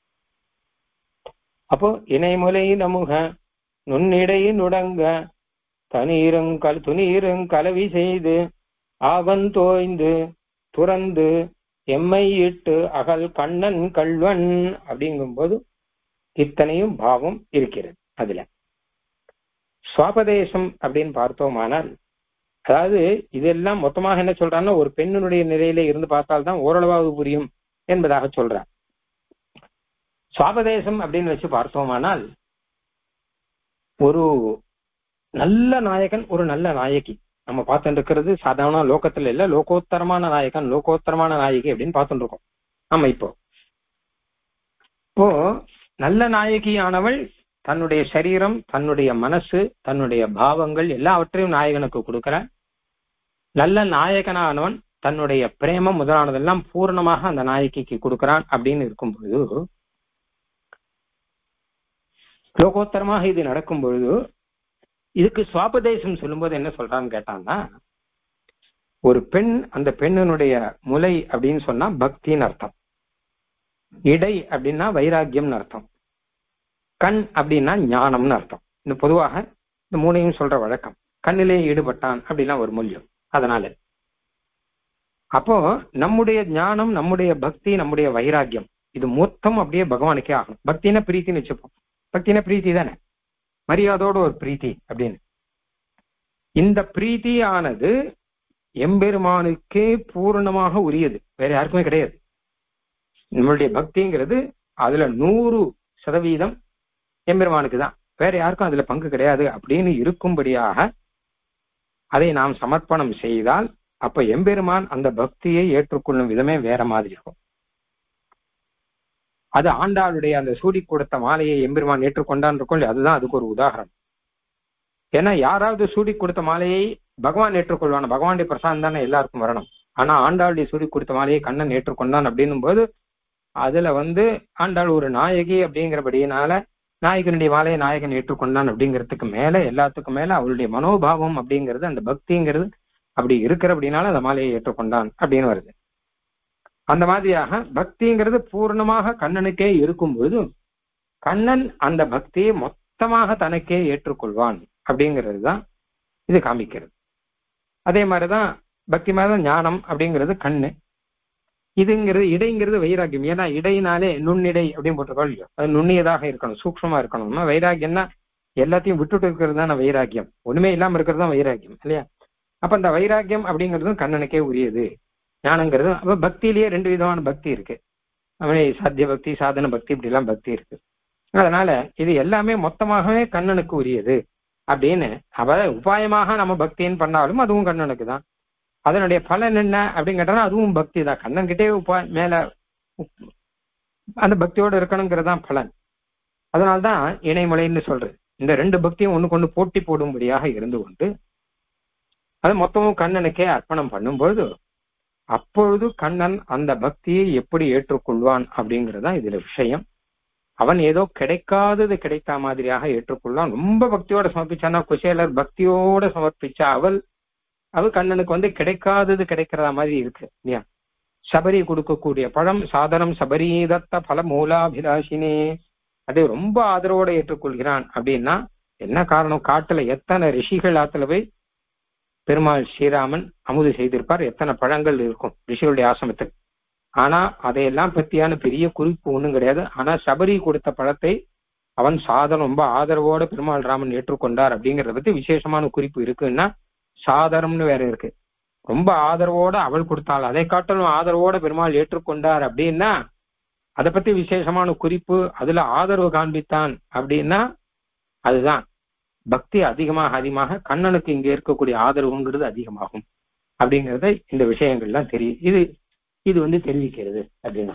அப்போ இணைமுலை நமுக நுண்ணிடை நுடங்க தனீருங்கல் துணீருங் கலவி செய்து ஆவன் தோய்ந்து துறந்து எம்மை இட்டு அகல் கண்ணன் கல்வன் அப்படிங்கும்போது இத்தனையும் பாவம் இருக்கிறது. அதுல சுவாபதேசம் அப்படின்னு பார்த்தோமானால், அதாவது இதெல்லாம் மொத்தமாக என்ன சொல்றான்னா, ஒரு பெண்ணினுடைய நிலையில இருந்து பார்த்தால்தான் ஓரளவாவது புரியும் என்பதாக சொல்றார். சுவாபதேசம் அப்படின்னு வச்சு பார்த்தோமானால், ஒரு நல்ல நாயகன் ஒரு நல்ல நாயகி நம்ம பார்த்துட்டு இருக்கிறது சாதாரண லோகத்துல இல்ல, லோகோத்தரமான நாயகன் லோகோத்தரமான நாயகி அப்படின்னு பார்த்துட்டு இருக்கோம் நம்ம. இப்போ இப்போ நல்ல நாயகியானவள் தன்னுடைய சரீரம், தன்னுடைய மனசு, தன்னுடைய பாவங்கள் எல்லாவற்றையும் நாயகனுக்கு கொடுக்கிறான். நல்ல நாயகனானவன் தன்னுடைய பிரேமம் முதலானதெல்லாம் பூர்ணமாக அந்த நாயகிக்கு கொடுக்கிறான் அப்படின்னு இருக்கும்பொழுது, லோகோத்தரமாக இது நடக்கும் பொழுது இதுக்கு சுவாபதேசம் சொல்லும்போது என்ன சொல்றான்னு கேட்டான்னா, ஒரு பெண், அந்த பெண்ணினுடைய முலை அப்படின்னு சொன்னா பக்தின்னு அர்த்தம், இடை அப்படின்னா வைராக்கியம்னு அர்த்தம், கண் அப்படின்னா ஞானம்னு அர்த்தம். இந்த பொதுவாக இந்த மூணையும் சொல்ற வழக்கம். கண்ணிலே ஈடுபட்டான் அப்படின்னா ஒரு மூல்யம். அதனால அப்போ நம்முடைய ஞானம், நம்முடைய பக்தி, நம்முடைய வைராக்கியம் இது மொத்தம் அப்படியே பகவானுக்கே ஆகணும். பக்தினா பிரீத்தின்னு வச்சுப்போம். பக்தினா பிரீத்தி தானே, மரியாதையோட ஒரு பிரீத்தி அப்படின்னு. இந்த பிரீத்தியானது எம்பெருமானுக்கே பூர்ணமாக உரியது, வேற யாருக்குமே கிடையாது. நம்மளுடைய பக்திங்கிறது அதுல நூறு சதவீதம் எம்பெருமானுக்கு தான், வேற யாருக்கும் அதுல பங்கு கிடையாது அப்படின்னு இருக்கும்படியாக அதை நாம் சமர்ப்பணம் செய்தால் அப்ப எம்பெருமான் அந்த பக்தியை ஏற்றுக்கொள்ளும் விதமே வேற மாதிரி இருக்கும். அது ஆண்டாளுடைய அந்த சூடி கொடுத்த மாலையை எம்பெருமான் ஏற்றுக்கொண்டான் இருக்கும், அதுதான் அதுக்கு ஒரு உதாரணம். ஏன்னா யாராவது சூடி கொடுத்த மாலையை பகவான் ஏற்றுக்கொள்வான, பகவானுடைய பிரசாதம் தானே எல்லாருக்கும் வரணும். ஆனா ஆண்டாளுடைய சூடி கொடுத்த மாலையை கண்ணன் ஏற்றுக்கொண்டான் அப்படின்னும் போது அதுல வந்து ஆண்டாள் ஒரு நாயகி அப்படிங்கிறபடியினால நாயகனுடைய மாலையை நாயகன் ஏற்றுக்கொண்டான் அப்படிங்கிறதுக்கு மேல எல்லாத்துக்கும் மேல அவளுடைய மனோபாவம் அப்படிங்கிறது, அந்த பக்திங்கிறது அப்படி இருக்கிற அப்படின்னால அந்த மாலையை ஏற்றுக்கொண்டான் அப்படின்னு வருது. அந்த மாதிரியாக பக்திங்கிறது பூர்ணமாக கண்ணனுக்கே இருக்கும்போது கண்ணன் அந்த பக்தியை மொத்தமாக தனக்கே ஏற்றுக்கொள்வான் அப்படிங்கிறது தான் இது காமிக்கிறது. அதே மாதிரிதான் பக்தி மாதிரிதான் ஞானம் அப்படிங்கிறது கண்ணு, இதுங்கிறது இடைங்கிறது வைராக்கியம். ஏன்னா இடையினாலே நுண்ணிடை அப்படின்னு போட்டிருக்கோம் இல்லையோ, அது நுண்ணியதாக இருக்கணும், சூக்ஷமா இருக்கணும். வைராக்கியம்னா எல்லாத்தையும் விட்டுட்டு இருக்கிறது தான் வைராக்கியம், ஒண்ணுமே இல்லாம இருக்கிறது தான் வைராக்கியம் இல்லையா? அப்ப அந்த வைராக்கியம் அப்படிங்கிறதும் கண்ணனுக்கே உரியது. ஞானங்கிறது அப்ப பக்தியிலேயே ரெண்டு விதமான பக்தி இருக்கு, அவனே சாத்திய பக்தி சாதன பக்தி இப்படி எல்லாம் பக்தி இருக்கு. அதனால இது எல்லாமே மொத்தமாகவே கண்ணனுக்கு உரியது அப்படின்னு அவ உபாயமாக நம்ம பக்தின்னு பண்ணாலும் அதுவும் கண்ணனுக்கு தான். அதனுடைய பலன் என்ன அப்படின்னு கேட்டா அதுவும் பக்தி தான், கண்ணன் கிட்டே உபா மேல அந்த பக்தியோட இருக்கணுங்கிறதான் பலன். அதனால்தான் இணைமுலைன்னு சொல்றது. இந்த ரெண்டு பக்தியும் ஒண்ணுக்கு ஒண்ணு போட்டி போடும்படியாக இருந்து கொண்டு அது மொத்தமும் கண்ணனுக்கே அர்ப்பணம் பண்ணும்போது அப்பொழுது கண்ணன் அந்த பக்தியை எப்படி ஏற்றுக்கொள்வான் அப்படிங்கிறதான் இதுல விஷயம். அவன் ஏதோ கிடைக்காதது கிடைத்த மாதிரியாக ஏற்றுக்கொள்வான். ரொம்ப பக்தியோட சமர்ப்பிச்சானா, குசேலர் பக்தியோட சமர்ப்பிச்சா அவள் அவள் கண்ணனுக்கு வந்து கிடைக்காதது கிடைக்கிறதா மாதிரி இருக்கு இல்லையா? சபரி கொடுக்கக்கூடிய பழம் சாதனம் சபரீதத்த பல மூலாபிலாஷினே, அதை ரொம்ப ஆதரவோட ஏற்றுக்கொள்கிறான். அப்படின்னா என்ன காரணம்? காட்டுல எத்தனை ரிஷிகள் ஆத்துல போய் பெருமாள் ஸ்ரீராமன் அமுது செய்திருப்பார், எத்தனை பழங்கள் இருக்கும் ரிஷிகளுடைய ஆசிரமத்தில். ஆனா அதையெல்லாம் பத்தியான பெரிய குறிப்பு ஒண்ணும் கிடையாது. ஆனா சபரி கொடுத்த பழத்தை அவன் சாதனம் ரொம்ப ஆதரவோட பெருமாள் ராமன் ஏற்றுக்கொண்டார் அப்படிங்கறத பத்தி விசேஷமான குறிப்பு இருக்குன்னா சாதனம்னு வேற இருக்கு. ரொம்ப ஆதரவோட அவள் கொடுத்தாள், அதை காட்டிலும் ஆதரவோட பெருமாள் ஏற்றுக்கொண்டார் அப்படின்னா அதை பத்தி விசேஷமான குறிப்பு, அதுல ஆதரவு காண்பித்தான் அப்படின்னா அதுதான் பக்தி அதிகமாக அதிகமாக கண்ணனுக்கு இங்க இருக்கக்கூடிய ஆதரவுங்கிறது அதிகமாகும் அப்படிங்கறத இந்த விஷயங்கள்லாம் தெரியும். இது இது வந்து தெரிவிக்கிறது அப்படின்னா.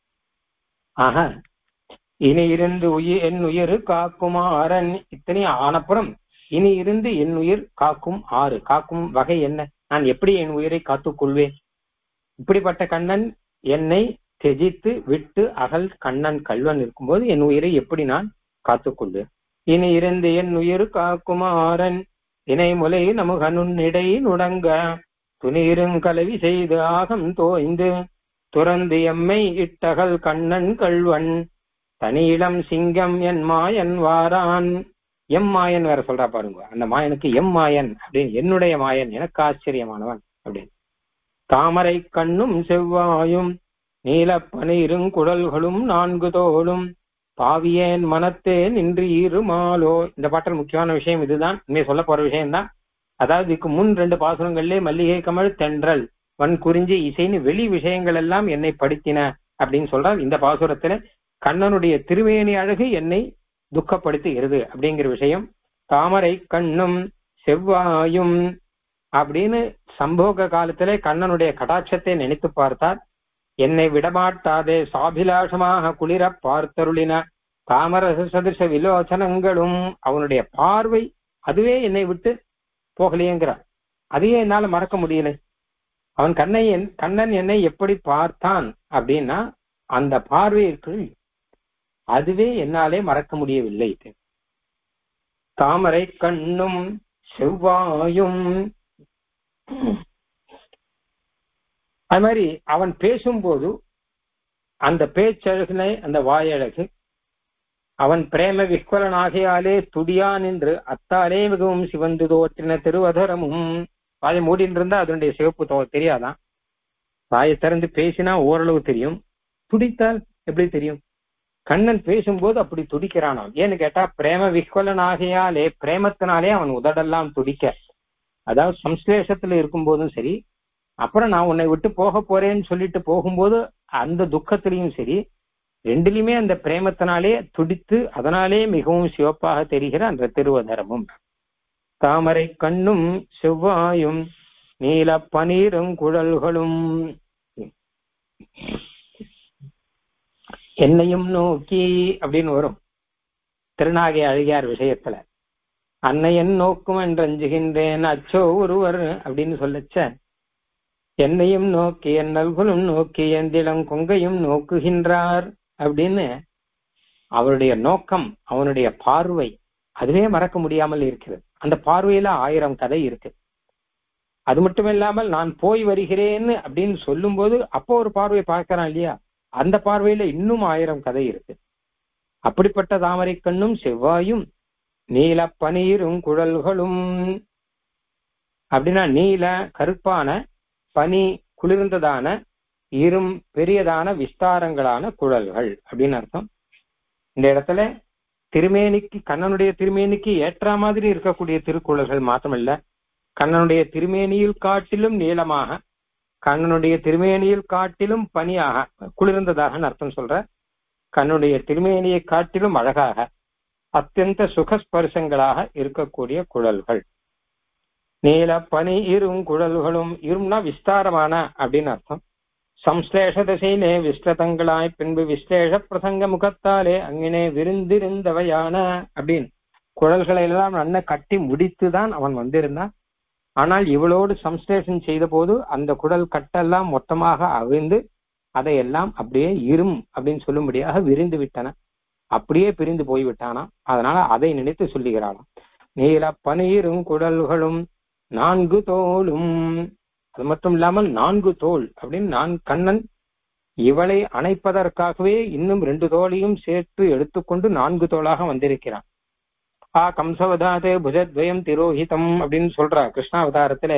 ஆக இனி இருந்து உயிர் என் உயிர் காக்கும் ஆறன் இத்தனையும் ஆனப்புறம் இனி இருந்து என் உயிர் காக்கும் ஆறு, காக்கும் வகை என்ன, நான் எப்படி என் உயிரை காத்துக் கொள்வேன்? இப்படிப்பட்ட கண்ணன் என்னை தெஜித்து விட்டு அகல் கண்ணன் கல்வன் இருக்கும்போது என் உயிரை எப்படி நான் காத்துக்கொள்வேன்? இனி இருந்து என் உயிர் காக்கும் ஆறன் இணை முலை நமுகனுன்னிடை நுடங்க துணிருங்கலவி செய்து ஆகம் தோய்ந்து துறந்து எம்மை இட்டகல் கண்ணன் கல்வன் தனியிடம் சிங்கம் என் மாயன் வாரான். எம் மாயன் வேற சொல்றா பாருங்க, அந்த மாயனுக்கு எம் மாயன் அப்படின்னு, என்னுடைய மாயன் எனக்கு ஆச்சரியமானவன் அப்படின்னு. தாமரை கண்ணும் செவ்வாயும் நீலப்பனீரும் குடல்களும் நான்கு தோளும் பாவியேன் மனத்தே நின்று இருமாலோ. இந்த பாட்டில் முக்கியமான விஷயம் இதுதான், இனிமே சொல்ல போற விஷயம்தான். அதாவது இதுக்கு முன் ரெண்டு பாசுரங்கள்லே மல்லிகை கமல் தென்றல் வன் குறிஞ்சி இசைன்னு வெளி விஷயங்கள் எல்லாம் என்னை படுத்தின அப்படின்னு சொல்றார். இந்த பாசுரத்துல கண்ணனுடைய திருவேணி அழகு என்னை துக்கப்படுத்துகிறது அப்படிங்கிற விஷயம். தாமரை கண்ணும் செவ்வாயும் அப்படின்னு சம்போக காலத்திலே கண்ணனுடைய கடாட்சத்தை நினைத்து பார்த்தார். என்னை விடமாட்டாதே சாபிலாஷமாக குளிர பார்த்தருளின தாமரச சதிர்ஷ விலோச்சனங்களும், அவனுடைய பார்வை அதுவே என்னை விட்டு போகலையேங்கிறார். அதையே என்னால மறக்க முடியலை. அவன் கண்ணை கண்ணன் என்னை எப்படி பார்த்தான் அப்படின்னா அந்த பார்வைக்கு அதுவே என்னாலே மறக்க முடியவில்லை. தாமரை கண்ணும் செவ்வாயும், அது மாதிரி அவன் பேசும்போது அந்த பேச்சழகுனை அந்த வாயழகு, அவன் பிரேம விஸ்வலன் ஆகையாலே துடியான் என்று அத்தாலே மிகவும் சிவந்து தோற்றின திருவதரமும். வாயை மூடின்னு இருந்தா அதனுடைய சிவப்பு தோ தெரியாதான், வாயை திறந்து பேசினா ஓரளவு தெரியும், துடித்தால் எப்படி தெரியும்? கண்ணன் பேசும்போது அப்படி துடிக்கிறானாம். ஏன்னு கேட்டா பிரேம விஸ்வலன் ஆகையாலே, பிரேமத்தினாலே அவன் உதடெல்லாம் துடிக்க. அதாவது சம்ஸ்லேஷத்துல இருக்கும் போதும் சரி, அப்புறம் நான் உன்னை விட்டு போக போறேன்னு சொல்லிட்டு போகும்போது அந்த துக்கத்திலையும் சரி, ரெண்டுலையுமே அந்த பிரேமத்தினாலே துடித்து அதனாலே மிகவும் சிவப்பாக தெரிகிற அந்த திருவதரமும் தாமரை கண்ணும் செவ்வாயும் நீல பனீரும் குழல்களும் என்னையும் நோக்கி அப்படின்னு வரும் திருநாகை அழகியார் விஷயத்துல. அன்னையன் நோக்கும் என்று அஞ்சுகின்றேன் அச்சோ ஒருவர் அப்படின்னு சொல்லச்ச, என்னையும் நோக்கி என் நல்குலும் நோக்கி எந்திளம் கொங்கையும் நோக்குகின்றார் அப்படின்னு அவருடைய நோக்கம், அவனுடைய பார்வை அதுவே மறக்க முடியாமல் இருக்கிறது. அந்த பார்வையில ஆயிரம் கதை இருக்கு. அது மட்டும் இல்லாமல் நான் போய் வருகிறேன்னு அப்படின்னு சொல்லும் போது அப்போ ஒரு பார்வை பார்க்கிறான் இல்லையா, அந்த பார்வையில இன்னும் ஆயிரம் கதை இருக்கு. அப்படிப்பட்ட தாமரை கண்ணும் செவ்வாயும் நீல பனீரும் குழல்களும் அப்படின்னா நீல கருப்பான, பனி குளிர்ந்ததான, இரும் பெரியதான விஸ்தாரங்களான குழல்கள் அப்படின்னு அர்த்தம். இந்த இடத்துல திருமேனிக்கு கண்ணனுடைய திருமேனிக்கு ஏற்ற மாதிரி இருக்கக்கூடிய திருக்குழல்கள் மாத்திரமல்ல, கண்ணனுடைய திருமேனியில் காட்டிலும் நீளமாக, கண்ணனுடைய திருமேனியில் காட்டிலும் பனியாக குளிர்ந்ததாக அர்த்தம் சொல்ற, கண்ணுடைய திருமேனியை காட்டிலும் அழகாக அத்தியந்த சுகஸ்பர்சங்களாக இருக்கக்கூடிய குழல்கள். நீல பனி இரும் குழல்களும், இரும்னா விஸ்தாரமான அப்படின்னு அர்த்தம். சம்ஸ்லேஷ திசையிலே விஸ்லதங்களாய் பின்பு விஸ்லேஷ பிரசங்க முகத்தாலே அங்கினே விருந்திருந்தவையான அப்படின்னு குழல்களை எல்லாம் நன்ன கட்டி முடித்துதான் அவன் வந்திருந்தான். ஆனால் இவளோடு சம்ஸ்லேஷன் செய்த போது அந்த குடல் கட்டெல்லாம் மொத்தமாக அவிழ்ந்து அதையெல்லாம் அப்படியே இரும் அப்படின்னு சொல்லும்படியாக விரிந்து விட்டன, அப்படியே பிரிந்து போய்விட்டானா. அதனால அதை நினைத்து சொல்லுகிறாளாம். நீல பனீரும் குடல்களும் நான்கு தோளும், அது மட்டும் இல்லாமல் நான்கு தோள் அப்படின்னு நான் கண்ணன் இவளை அணைப்பதற்காகவே இன்னும் ரெண்டு தோளையும் சேர்த்து எடுத்துக்கொண்டு நான்கு தோளாக வந்திருக்கிறான். ஆ கம்சவதாதே புஜத்வயம் திரோஹிதம் அப்படின்னு சொல்றா கிருஷ்ணாவதாரத்துல.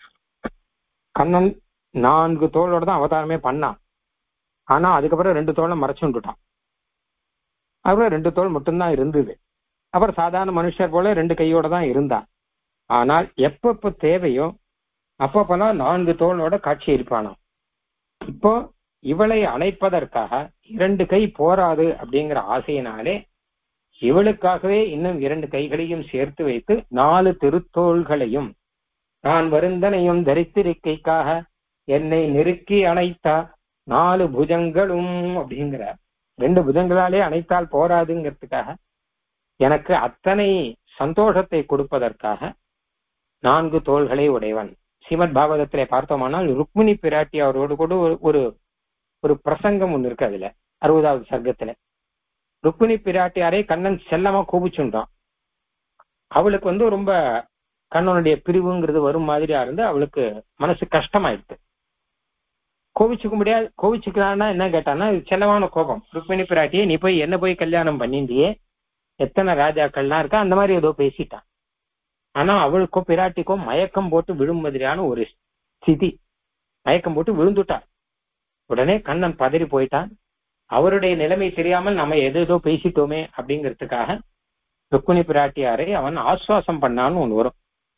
கண்ணன் நான்கு தோளோட தான் அவதாரமே பண்ணான். ஆனா அதுக்கப்புறம் ரெண்டு தோளை மறைச்சு விட்டுட்டான். அப்புறம் ரெண்டு தோள் மட்டும்தான் இருந்தது. அப்புறம் சாதாரண மனுஷர் போல ரெண்டு கையோட தான் இருந்தான். ஆனால் எப்பப்ப தேவையோ அப்பப்பெல்லாம் நான்கு தோளோட காட்சி இருப்பானாம். இப்போ இவளை அணைப்பதற்காக இரண்டு கை போராது அப்படிங்கிற ஆசையினாலே இவளுக்காகவே இன்னும் இரண்டு கைகளையும் சேர்த்து வைத்து நாலு திருத்தோள்களையும் நான் வருந்தனையும் தரித்திருக்கைக்காக என்னை நெருக்கி அணைத்தா நாலு புஜங்களும் அப்படிங்கிற ரெண்டு புஜங்களாலே அணைத்தால் போராதுங்கிறதுக்காக எனக்கு அத்தனை சந்தோஷத்தை கொடுப்பதற்காக நான்கு தோள்களை உடையவன். ஸ்ரீமத் பாகவதத்திலே பார்த்தோமானால் ருக்மிணி பிராட்டி அவரோடு கூட ஒரு ஒரு பிரசங்கம் ஒண்ணு இருக்கு. அதுல அறுபதாவது சர்க்கத்துல ருக்மிணி பிராட்டியாரே கண்ணன் செல்லமா கோபிச்சுட்டான். அவளுக்கு வந்து ரொம்ப கண்ணனுடைய பிரிவுங்கிறது வரும் மாதிரியா இருந்து அவளுக்கு மனசு கஷ்டமாயிடுது. கோவிச்சுக்க முடியாது. கோவிச்சுக்கிறான்னா என்ன கேட்டான்னா செல்லமான கோபம். ருக்மிணி பிராட்டியே நீ போய் என்ன போய் கல்யாணம் பண்ணிந்தியே, எத்தனை ராஜாக்கள்லாம் இருக்கா, அந்த மாதிரி ஏதோ பேசிட்டான். ஆனா அவளுக்கோ பிராட்டிக்கோ மயக்கம் போட்டு விழும் மாதிரியான ஒரு ஸ்திதி, மயக்கம் போட்டு விழுந்துட்டார். உடனே கண்ணன் பதறி போயிட்டான். அவருடைய நிலைமை தெரியாமல் நம்ம எது ஏதோ பேசிட்டோமே அப்படிங்கிறதுக்காக ருக்மிணி பிராட்டியாரை அவன் ஆஸ்வாசம் பண்ணான்னு ஒண்ணு வரும்.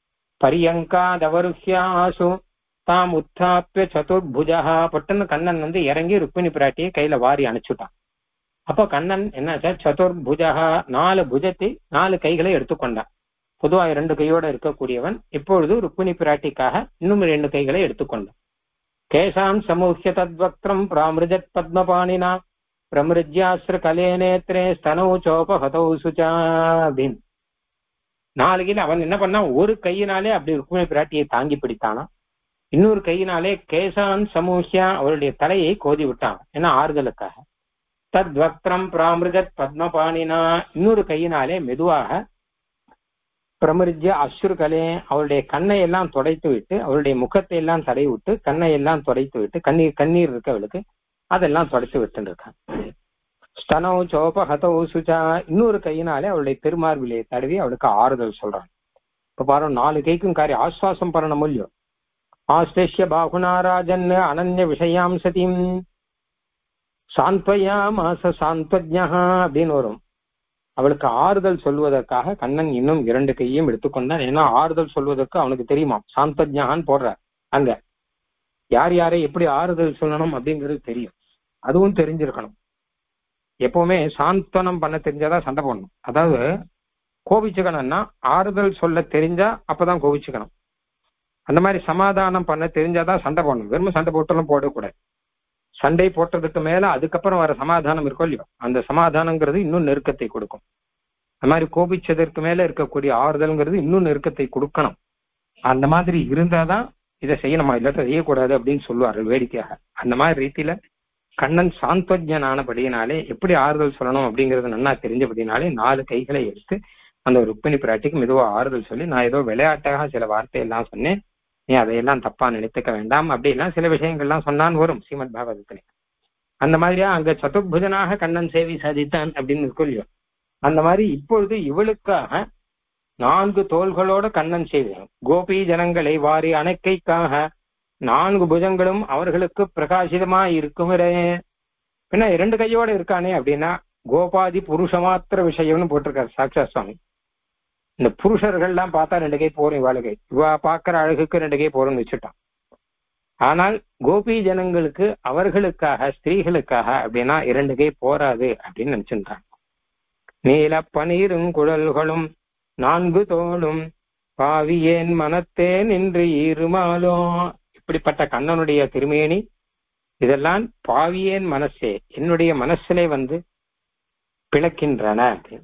பரியங்காதவருஹ்யாசு தாம் உத்தாப்பிய சதுர்புஜா பட்டுன்னு கண்ணன் வந்து இறங்கி ருக்மிணி பிராட்டியை கையில வாரி அணைச்சுட்டான். அப்போ கண்ணன் என்னாச்சா சதுர்புஜா நாலு புஜத்தை நாலு கைகளை எடுத்துக்கொண்டான். பொதுவாக இரண்டு கையோட இருக்கக்கூடியவன் இப்பொழுது ருக்மிணி பிராட்டிக்காக இன்னும் ரெண்டு கைகளை எடுத்துக்கொண்டான். கேசான் சமூஹ்ய தத்வக்திரம் பிராமிருஜத் பத்மபாணினா பிரமிருஜ்யாஸ்திர கலே நேத்ரே ஸ்தனௌ சோபஹதௌ சுசா அப்படின்னு நாலு கையில அவன் என்ன பண்ணான், ஒரு கையினாலே அப்படி ருக்மிணி பிராட்டியை தாங்கி பிடித்தானா, இன்னொரு கையினாலே கேசான் சமூஹ்யா அவருடைய தலையை கோதி விட்டான், ஏன்னா ஆறுதலுக்காக. தத்வக்திரம் பிராமிருஜத் பத்மபாணினா இன்னொரு கையினாலே மெதுவாக பிரமிருஜ்ய அஸ்ருகலே அவருடைய கண்ணை எல்லாம் துடைத்து விட்டு அவருடைய முகத்தை எல்லாம் தடை விட்டு கண்ணை எல்லாம் துடைத்து விட்டு கண்ணீர் கண்ணீர் இருக்கு அவளுக்கு, அதெல்லாம் துடைத்து விட்டு இருக்கான். ஸ்தனௌ சோப ஹதௌ சுஜா இன்னொரு கையினாலே அவளுடைய திருமார்பிலே தடவி அவளுக்கு ஆறுதல் சொல்றான். இப்ப பாரு நாலு கைக்கும் காரி ஆஸ்வாசம் பண்ணணும் இல்லையோ. ஆஸ்லேஷ்ய பாகுனாராஜன் அனன்ய விஷயாம் சதிம் சாந்த்வயா மாச சாந்த்வஜ்ஞா அப்படின்னு வரும். அவளுக்கு ஆறுதல் சொல்வதற்காக கண்ணன் இன்னும் இரண்டு கையும் எடுத்துக்கொண்டான். ஏன்னா ஆறுதல் சொல்வதற்கு அவனுக்கு தெரியுமா, சாந்தஜான்னு போடுற அங்க யார் யாரை எப்படி ஆறுதல் சொல்லணும் அப்படிங்கிறது தெரியும், அதுவும் தெரிஞ்சிருக்கணும். எப்பவுமே சாந்தனம் பண்ண தெரிஞ்சாதான் சண்டை போடணும். அதாவது கோபிச்சுக்கணும்னா ஆறுதல் சொல்ல தெரிஞ்சா அப்பதான் கோபிச்சுக்கணும். அந்த மாதிரி சமாதானம் பண்ண தெரிஞ்சாதான் சண்டை போடணும். வெறும் சண்டை போட்டாலும் போடக்கூடாது. சண்டை போட்டதுக்கு மேல அதுக்கப்புறம் வர சமாதானம் இருக்கோ இல்லையோ, அந்த சமாதானங்கிறது இன்னும் நெருக்கத்தை கொடுக்கும். அந்த மாதிரி கோபிச்சதற்கு மேல இருக்கக்கூடிய ஆறுதல்ங்கிறது இன்னும் நெருக்கத்தை கொடுக்கணும். அந்த மாதிரி இருந்தாதான் இதை செய்யணுமா, இல்லாட்ட செய்யக்கூடாது அப்படின்னு சொல்லுவார்கள் வேடிக்கையாக. அந்த மாதிரி ரீதியில கண்ணன் சாந்தோஜனானபடியினாலே எப்படி ஆறுதல் சொல்லணும் அப்படிங்கிறது நல்லா தெரிஞ்சபடினாலே நாலு கைகளை எடுத்து அந்த ருக்மிணி பிராட்டிக்கு மெதுவா ஆறுதல் சொல்லி, நான் ஏதோ விளையாட்டாக சில வார்த்தையெல்லாம் சொன்னேன், நீ அதையெல்லாம் தப்பா நினைத்துக்க வேண்டாம் அப்படின்னா சில விஷயங்கள்லாம் சொன்னான் வரும் ஸ்ரீமத் பாகவதத்திலே. அந்த மாதிரியா அங்க சதுர்புஜனாக கண்ணன் சேவை சாதித்தான் அப்படின்னு இருக்கும் இல்லையோ, அந்த மாதிரி இப்பொழுது இவளுக்காக நான்கு தோள்களோட கண்ணன் செய்வான். கோபி ஜனங்களை வாரி அணைக்கைக்காக நான்கு புஜங்களும் அவர்களுக்கு பிரகாசிதமா இருக்கும். பின்ன இரண்டு கையோட இருக்கானே அப்படின்னா கோபாதி புருஷ மாத்திர விஷயம்னு போட்டிருக்காரு சாக்ஷா சுவாமி. இந்த புருஷர்கள்லாம் பார்த்தா ரெண்டு கை போறோம், இவாளு கை இவா பாக்குற அழகுக்கு ரெண்டு கை போறோம்னு வச்சுட்டான். ஆனால் கோபி ஜனங்களுக்கு அவர்களுக்காக ஸ்திரீகளுக்காக அப்படின்னா இரண்டு கை போராது அப்படின்னு நினைச்சிருந்தாங்க. நீல பனீரும் குழல்களும் நான்கு தோளும் பாவியேன் மனத்தே நின்று இருமாலும். இப்படிப்பட்ட கண்ணனுடைய திருமேனி இதெல்லாம் பாவியேன் மனசே, என்னுடைய மனசிலே வந்து பிளக்கின்றன.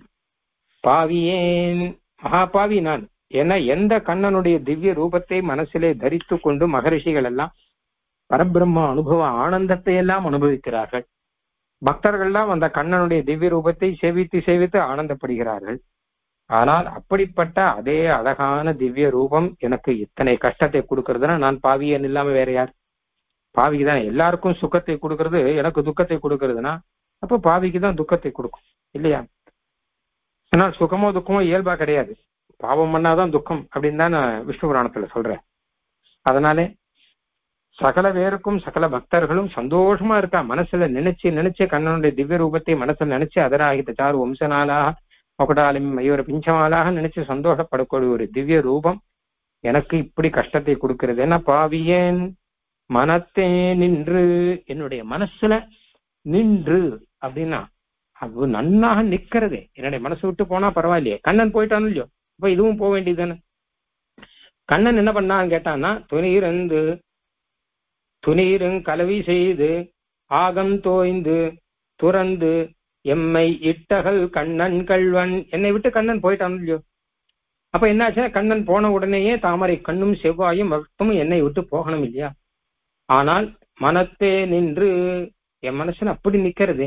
பாவியேன் மகாபாவி நான். ஏன்னா எந்த கண்ணனுடைய திவ்ய ரூபத்தை மனசிலே தரித்து கொண்டு மகரிஷிகள் எல்லாம் பரபிரம்ம அனுபவ ஆனந்தத்தை எல்லாம் அனுபவிக்கிறார்கள். பக்தர்கள்லாம் அந்த கண்ணனுடைய திவ்ய ரூபத்தை சேவித்து சேவித்து ஆனந்தப்படுகிறார்கள். ஆனால் அப்படிப்பட்ட அதே அழகான திவ்ய ரூபம் எனக்கு இத்தனை கஷ்டத்தை கொடுக்கறதுன்னா நான் பாவியன் இல்லாம வேற யார்? பாவிக்கு தான் எல்லாருக்கும் சுகத்தை கொடுக்கறது, எனக்கு துக்கத்தை கொடுக்கறதுன்னா அப்ப பாவிக்கு தான் துக்கத்தை கொடுக்கும் இல்லையா? ஆனால் சுகமோ துக்கமோ இயல்பா கிடையாது. பாவம் பண்ணாதான் துக்கம் அப்படின்னு தான் நான் விஷ்ணு புராணத்துல சொல்றேன். அதனாலே சகல பேருக்கும் சகல பக்தர்களும் சந்தோஷமா இருக்கா. மனசுல நினைச்சு நினைச்சு கண்ணனுடைய திவ்ய ரூபத்தை மனசுல நினைச்சு அதராகித்த சாரு வம்சநாளாக ஒகடாலும் மயூர பிஞ்சமாலாக நினைச்சு சந்தோஷப்படக்கூடிய ஒரு திவ்ய ரூபம் எனக்கு இப்படி கஷ்டத்தை கொடுக்கிறது. ஏன்னா பாவியேன் மனத்தே நின்று, என்னுடைய மனசுல நின்று அப்படின்னா அது நன்னாக நிக்கிறது. என்னுடைய மனசு விட்டு போனா பரவாயில்லையே, கண்ணன் போயிட்டானு இல்லையோ, இப்ப இதுவும் போக வேண்டியது தானே. கண்ணன் என்ன பண்ணான்னு கேட்டான்னா, துணியிருந்து துணீருங் கலவி செய்து ஆகம் தோய்ந்து துறந்து எம்மை இட்டகள் கண்ணன் கள்வன். என்னை விட்டு கண்ணன் போயிட்டான் இல்லையோ. அப்ப என்னாச்சுன்னா கண்ணன் போன உடனேயே தாமரை கண்ணும் செவ்வாயும் மட்டும் என்னை விட்டு போகணும் இல்லையா? ஆனால் மனத்தே நின்று என் மனசுல அப்படி நிக்கிறது.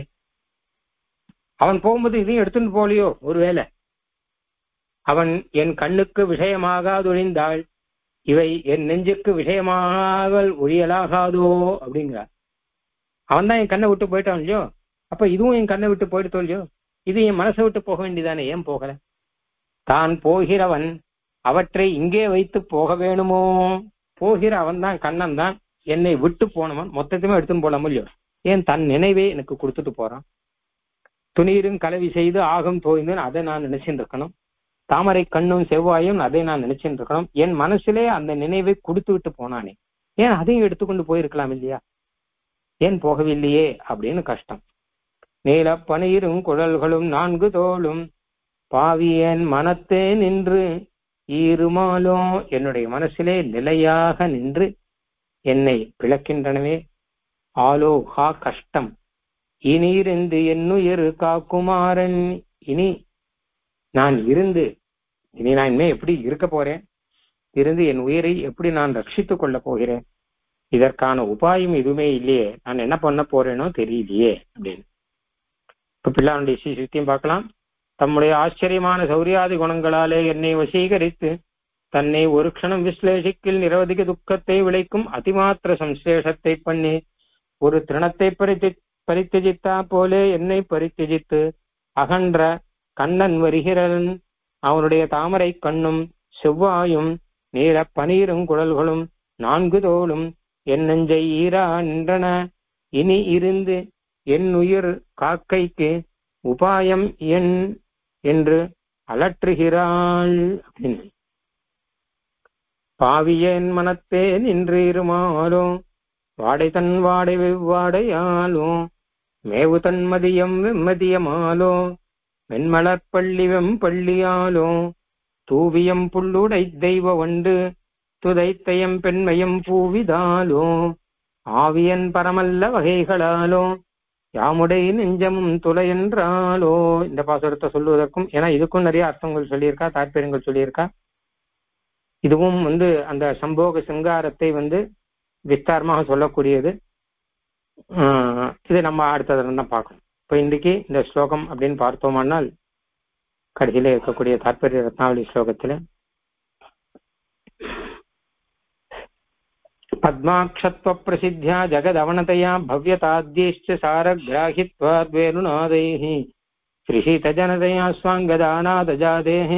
அவன் போகும்போது இதையும் எடுத்துட்டு போலியோ ஒருவேளை. அவன் என் கண்ணுக்கு விஷயமாகாதொழிந்தாள் இவை என் நெஞ்சுக்கு விஷயமாக ஒழியலாகாதோ அப்படிங்கிறார். அவன் தான் என் கண்ணை விட்டு போயிட்டான் இல்லையோ, அப்ப இதுவும் என் கண்ணை விட்டு போயிட்டு இல்லையோ, இது என் மனசை விட்டு போக வேண்டியதானே, ஏன் போகல? தான் போகிறவன் அவற்றை இங்கே வைத்து போக வேணுமோ? போகிற அவன் தான் கண்ணன் தான் என்னை விட்டு போனவன் மொத்தத்தையுமே எடுத்துன்னு போலாமோ இல்லையோ, ஏன் தன் நினைவே எனக்கு கொடுத்துட்டு போறான்? துணீரும் கலவி செய்து ஆகம் தோய்ந்துன்னு அதை நான் நினைச்சுட்டு இருக்கணும். தாமரை கண்ணும் செவ்வாயும் அதை நான் நினைச்சுட்டு இருக்கணும். என் மனசுலே அந்த நினைவை கொடுத்து விட்டு போனானே, ஏன் அதையும் எடுத்துக்கொண்டு போயிருக்கலாம் இல்லையா? ஏன் போகவில்லையே அப்படின்னு கஷ்டம். நீல பனீரும் குழல்களும் நான்கு தோளும் பாவியன் மனத்தே நின்று ஈருமாலும், என்னுடைய மனசிலே நிலையாக நின்று என்னை பிளக்கின்றனவே. ஆலோ ஹா கஷ்டம் இனியிருந்து என்னுயிர் காக்குமாறன். இனி நான் இருந்து இனி நான் இனிமே எப்படி இருக்க போறேன்? இருந்து என் உயிரை எப்படி நான் ரட்சித்துக் கொள்ள போகிறேன்? இதற்கான உபாயம் எதுவுமே இல்லையே, நான் என்ன பண்ண போறேனோ தெரியலையே அப்படின்னு. இப்ப பிள்ளானுடைய சித்தியம் பார்க்கலாம். தம்முடைய ஆச்சரியமான சௌரியாதி குணங்களாலே என்னை வசீகரித்து தன்னை ஒரு க்ஷணம் விஸ்லேஷிக்கில் நிரவதிக துக்கத்தை விளைக்கும் அதிமாத்திர சம்சேஷத்தை பண்ணி ஒரு திருணத்தை பரித்தி பரித்தஜித்தா போலே என்னை பரித்தஜித்து அகன்ற கண்ணன் வருகிறன். அவனுடைய தாமரை கண்ணும் செவ்வாயும் நீல பனீரும் குழல்களும் நான்கு தோளும் என் நெஞ்சை ஈரா நின்றன. இனி இருந்து என் உயிர் காக்கைக்கு உபாயம் என் என்று அலற்றுகிறாள் அப்படின்னு. பாவியேன் மனத்தே நின்று இருமாலும் வாடை தன் வாடை வெவ்வாடையாலும் மேவு தன்மதியம் வெம்மதியமாலோ வெண்மலர்பள்ளி வெம்பள்ளியாலோ தூவியம் புல்லுடை தெய்வ வண்டு துதைத்தயம் பெண்மையம் பூவிதாலோ ஆவியன் பரமல்ல வகைகளாலோ யாமுடை நெஞ்சமும் துளை என்றாலோ. இந்த பாசுரத்தை சொல்லுவதற்கும், ஏன்னா இதுக்கும் நிறைய அர்த்தங்கள் சொல்லியிருக்கா, தாற்பயங்கள் சொல்லியிருக்கா. இதுவும் வந்து அந்த சம்போக சிங்காரத்தை வந்து விஸ்தாரமாக சொல்லக்கூடியது. ஆஹ் இது நம்ம அடுத்ததுல தான் பார்க்கணும். இப்ப இன்னைக்கு இந்த ஸ்லோகம் அப்படின்னு பார்த்தோமானால் கடைசியில இருக்கக்கூடிய தாற்பரிய ரத்னாவளி ஸ்லோகத்துல பத்மாட்சத்வ பிரசித்தியா ஜகதவனதயா பவ்யதாத்யைஷ்ச சாரக்ராஹித்வாத்வேணுநாதைஹி ஸ்ரீஹீத ஜனதயா ஸ்வாங்கதாநாதஜாதேஹி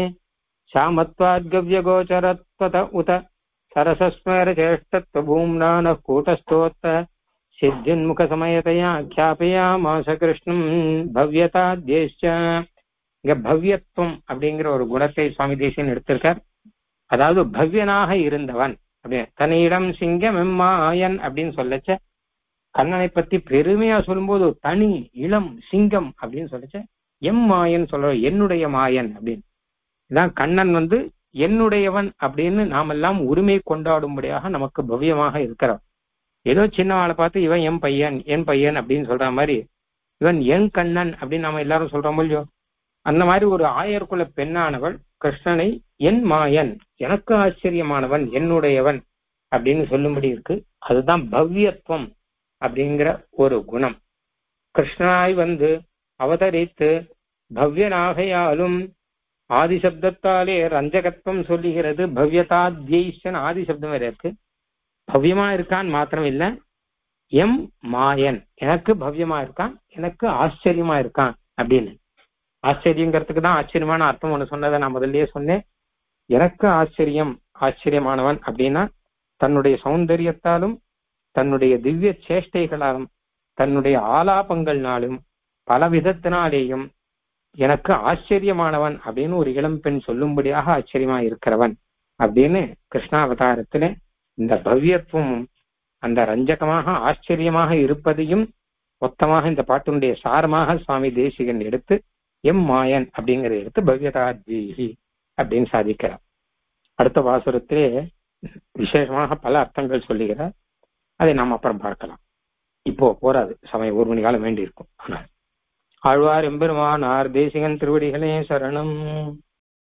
சாமத்வாத்கவ்யகோச்சரத்வத உத சரசஸ்மர சேஷ்டத்வ பூம்னானः கூட்டஸ்தோத்த சித்தின்முக சமயதையா க்யாபயாமாச கிருஷ்ணம் பவ்யதாத்யைஷ்ச. இங்க பவ்யத்துவம் அப்படிங்கிற ஒரு குணத்தை சுவாமி தேசிகன் எடுத்திருக்கார். அதாவது பவ்யனாக இருந்தவன் அப்படின்னு, தனியிடம் சிங்கம் எம்மாயன் அப்படின்னு சொல்லச்ச கண்ணனை பத்தி பெருமையா சொல்லும்போது தனி இளம் சிங்கம் அப்படின்னு சொல்லச்ச எம் மாயன் சொல்ற, என்னுடைய மாயன் அப்படின்னு. இதான் கண்ணன் வந்து என்னுடையவன் அப்படின்னு நாமெல்லாம் உரிமை கொண்டாடும்படியாக நமக்கு பவ்யமாக இருக்கிறான். ஏதோ சின்னவாளை பார்த்து இவன் என் பையன் என் பையன் அப்படின்னு சொல்ற மாதிரி இவன் என் கண்ணன் அப்படின்னு நாம எல்லாரும் சொல்றோம் இல்லையோ. அந்த மாதிரி ஒரு ஆயர்குல பெண்ணானவள் கிருஷ்ணனை என் மாயன், எனக்கு ஆச்சரியமானவன், என்னுடையவன் அப்படின்னு சொல்லும்படி இருக்கு. அதுதான் பவ்யத்துவம் அப்படிங்கிற ஒரு குணம். கிருஷ்ணனாய் வந்து அவதரித்து பவ்யனாகையாலும் ஆதிசப்தத்தாலே ரஞ்சகத்துவம் சொல்லுகிறது. பவ்யதாத்யைஷன் ஆதிசப்தம் வேற இருக்கு. பவ்யமா இருக்கான் மாத்திரம் இல்ல, எம் மாயன், எனக்கு பவ்யமா இருக்கான், எனக்கு ஆச்சரியமா இருக்கான் அப்படின்னு. ஆச்சரியங்கிறதுக்கு தான் ஆச்சரியமான அர்த்தம் ஒண்ணு சொன்னதை நான் முதல்லயே சொன்னேன். எனக்கு ஆச்சரியம், ஆச்சரியமானவன் அப்படின்னா தன்னுடைய சௌந்தரியத்தாலும் தன்னுடைய திவ்ய சேஷ்டைகளாலும் தன்னுடைய ஆலாபங்கள்னாலும் பல விதத்தினாலேயும் எனக்கு ஆச்சரியமானவன் அப்படின்னு ஒரு இளம் பெண் சொல்லும்படியாக ஆச்சரியமா இருக்கிறவன் அப்படின்னு கிருஷ்ணாவதாரத்திலே இந்த பவ்யத்துவமும் அந்த ரஞ்சகமாக ஆச்சரியமாக இருப்பதையும் மொத்தமாக இந்த பாட்டினுடைய சாரமாக சுவாமி தேசிகன் எடுத்து எம் மாயன் அப்படிங்கிறத எடுத்து பவ்யதாத்யி அப்படின்னு சாதிக்கிறார். அடுத்த பாசுரத்திலே விசேஷமாக பல அர்த்தங்கள் சொல்லுகிறார். அதை நாம் அப்புறம் பார்க்கலாம். இப்போ போராது, சமயம் ஒரு மணி காலம் வேண்டி இருக்கும். ஆனால் ஆழ்வார் எம்பெருமானார் தேசிகன் திருவடிகளே சரணம்.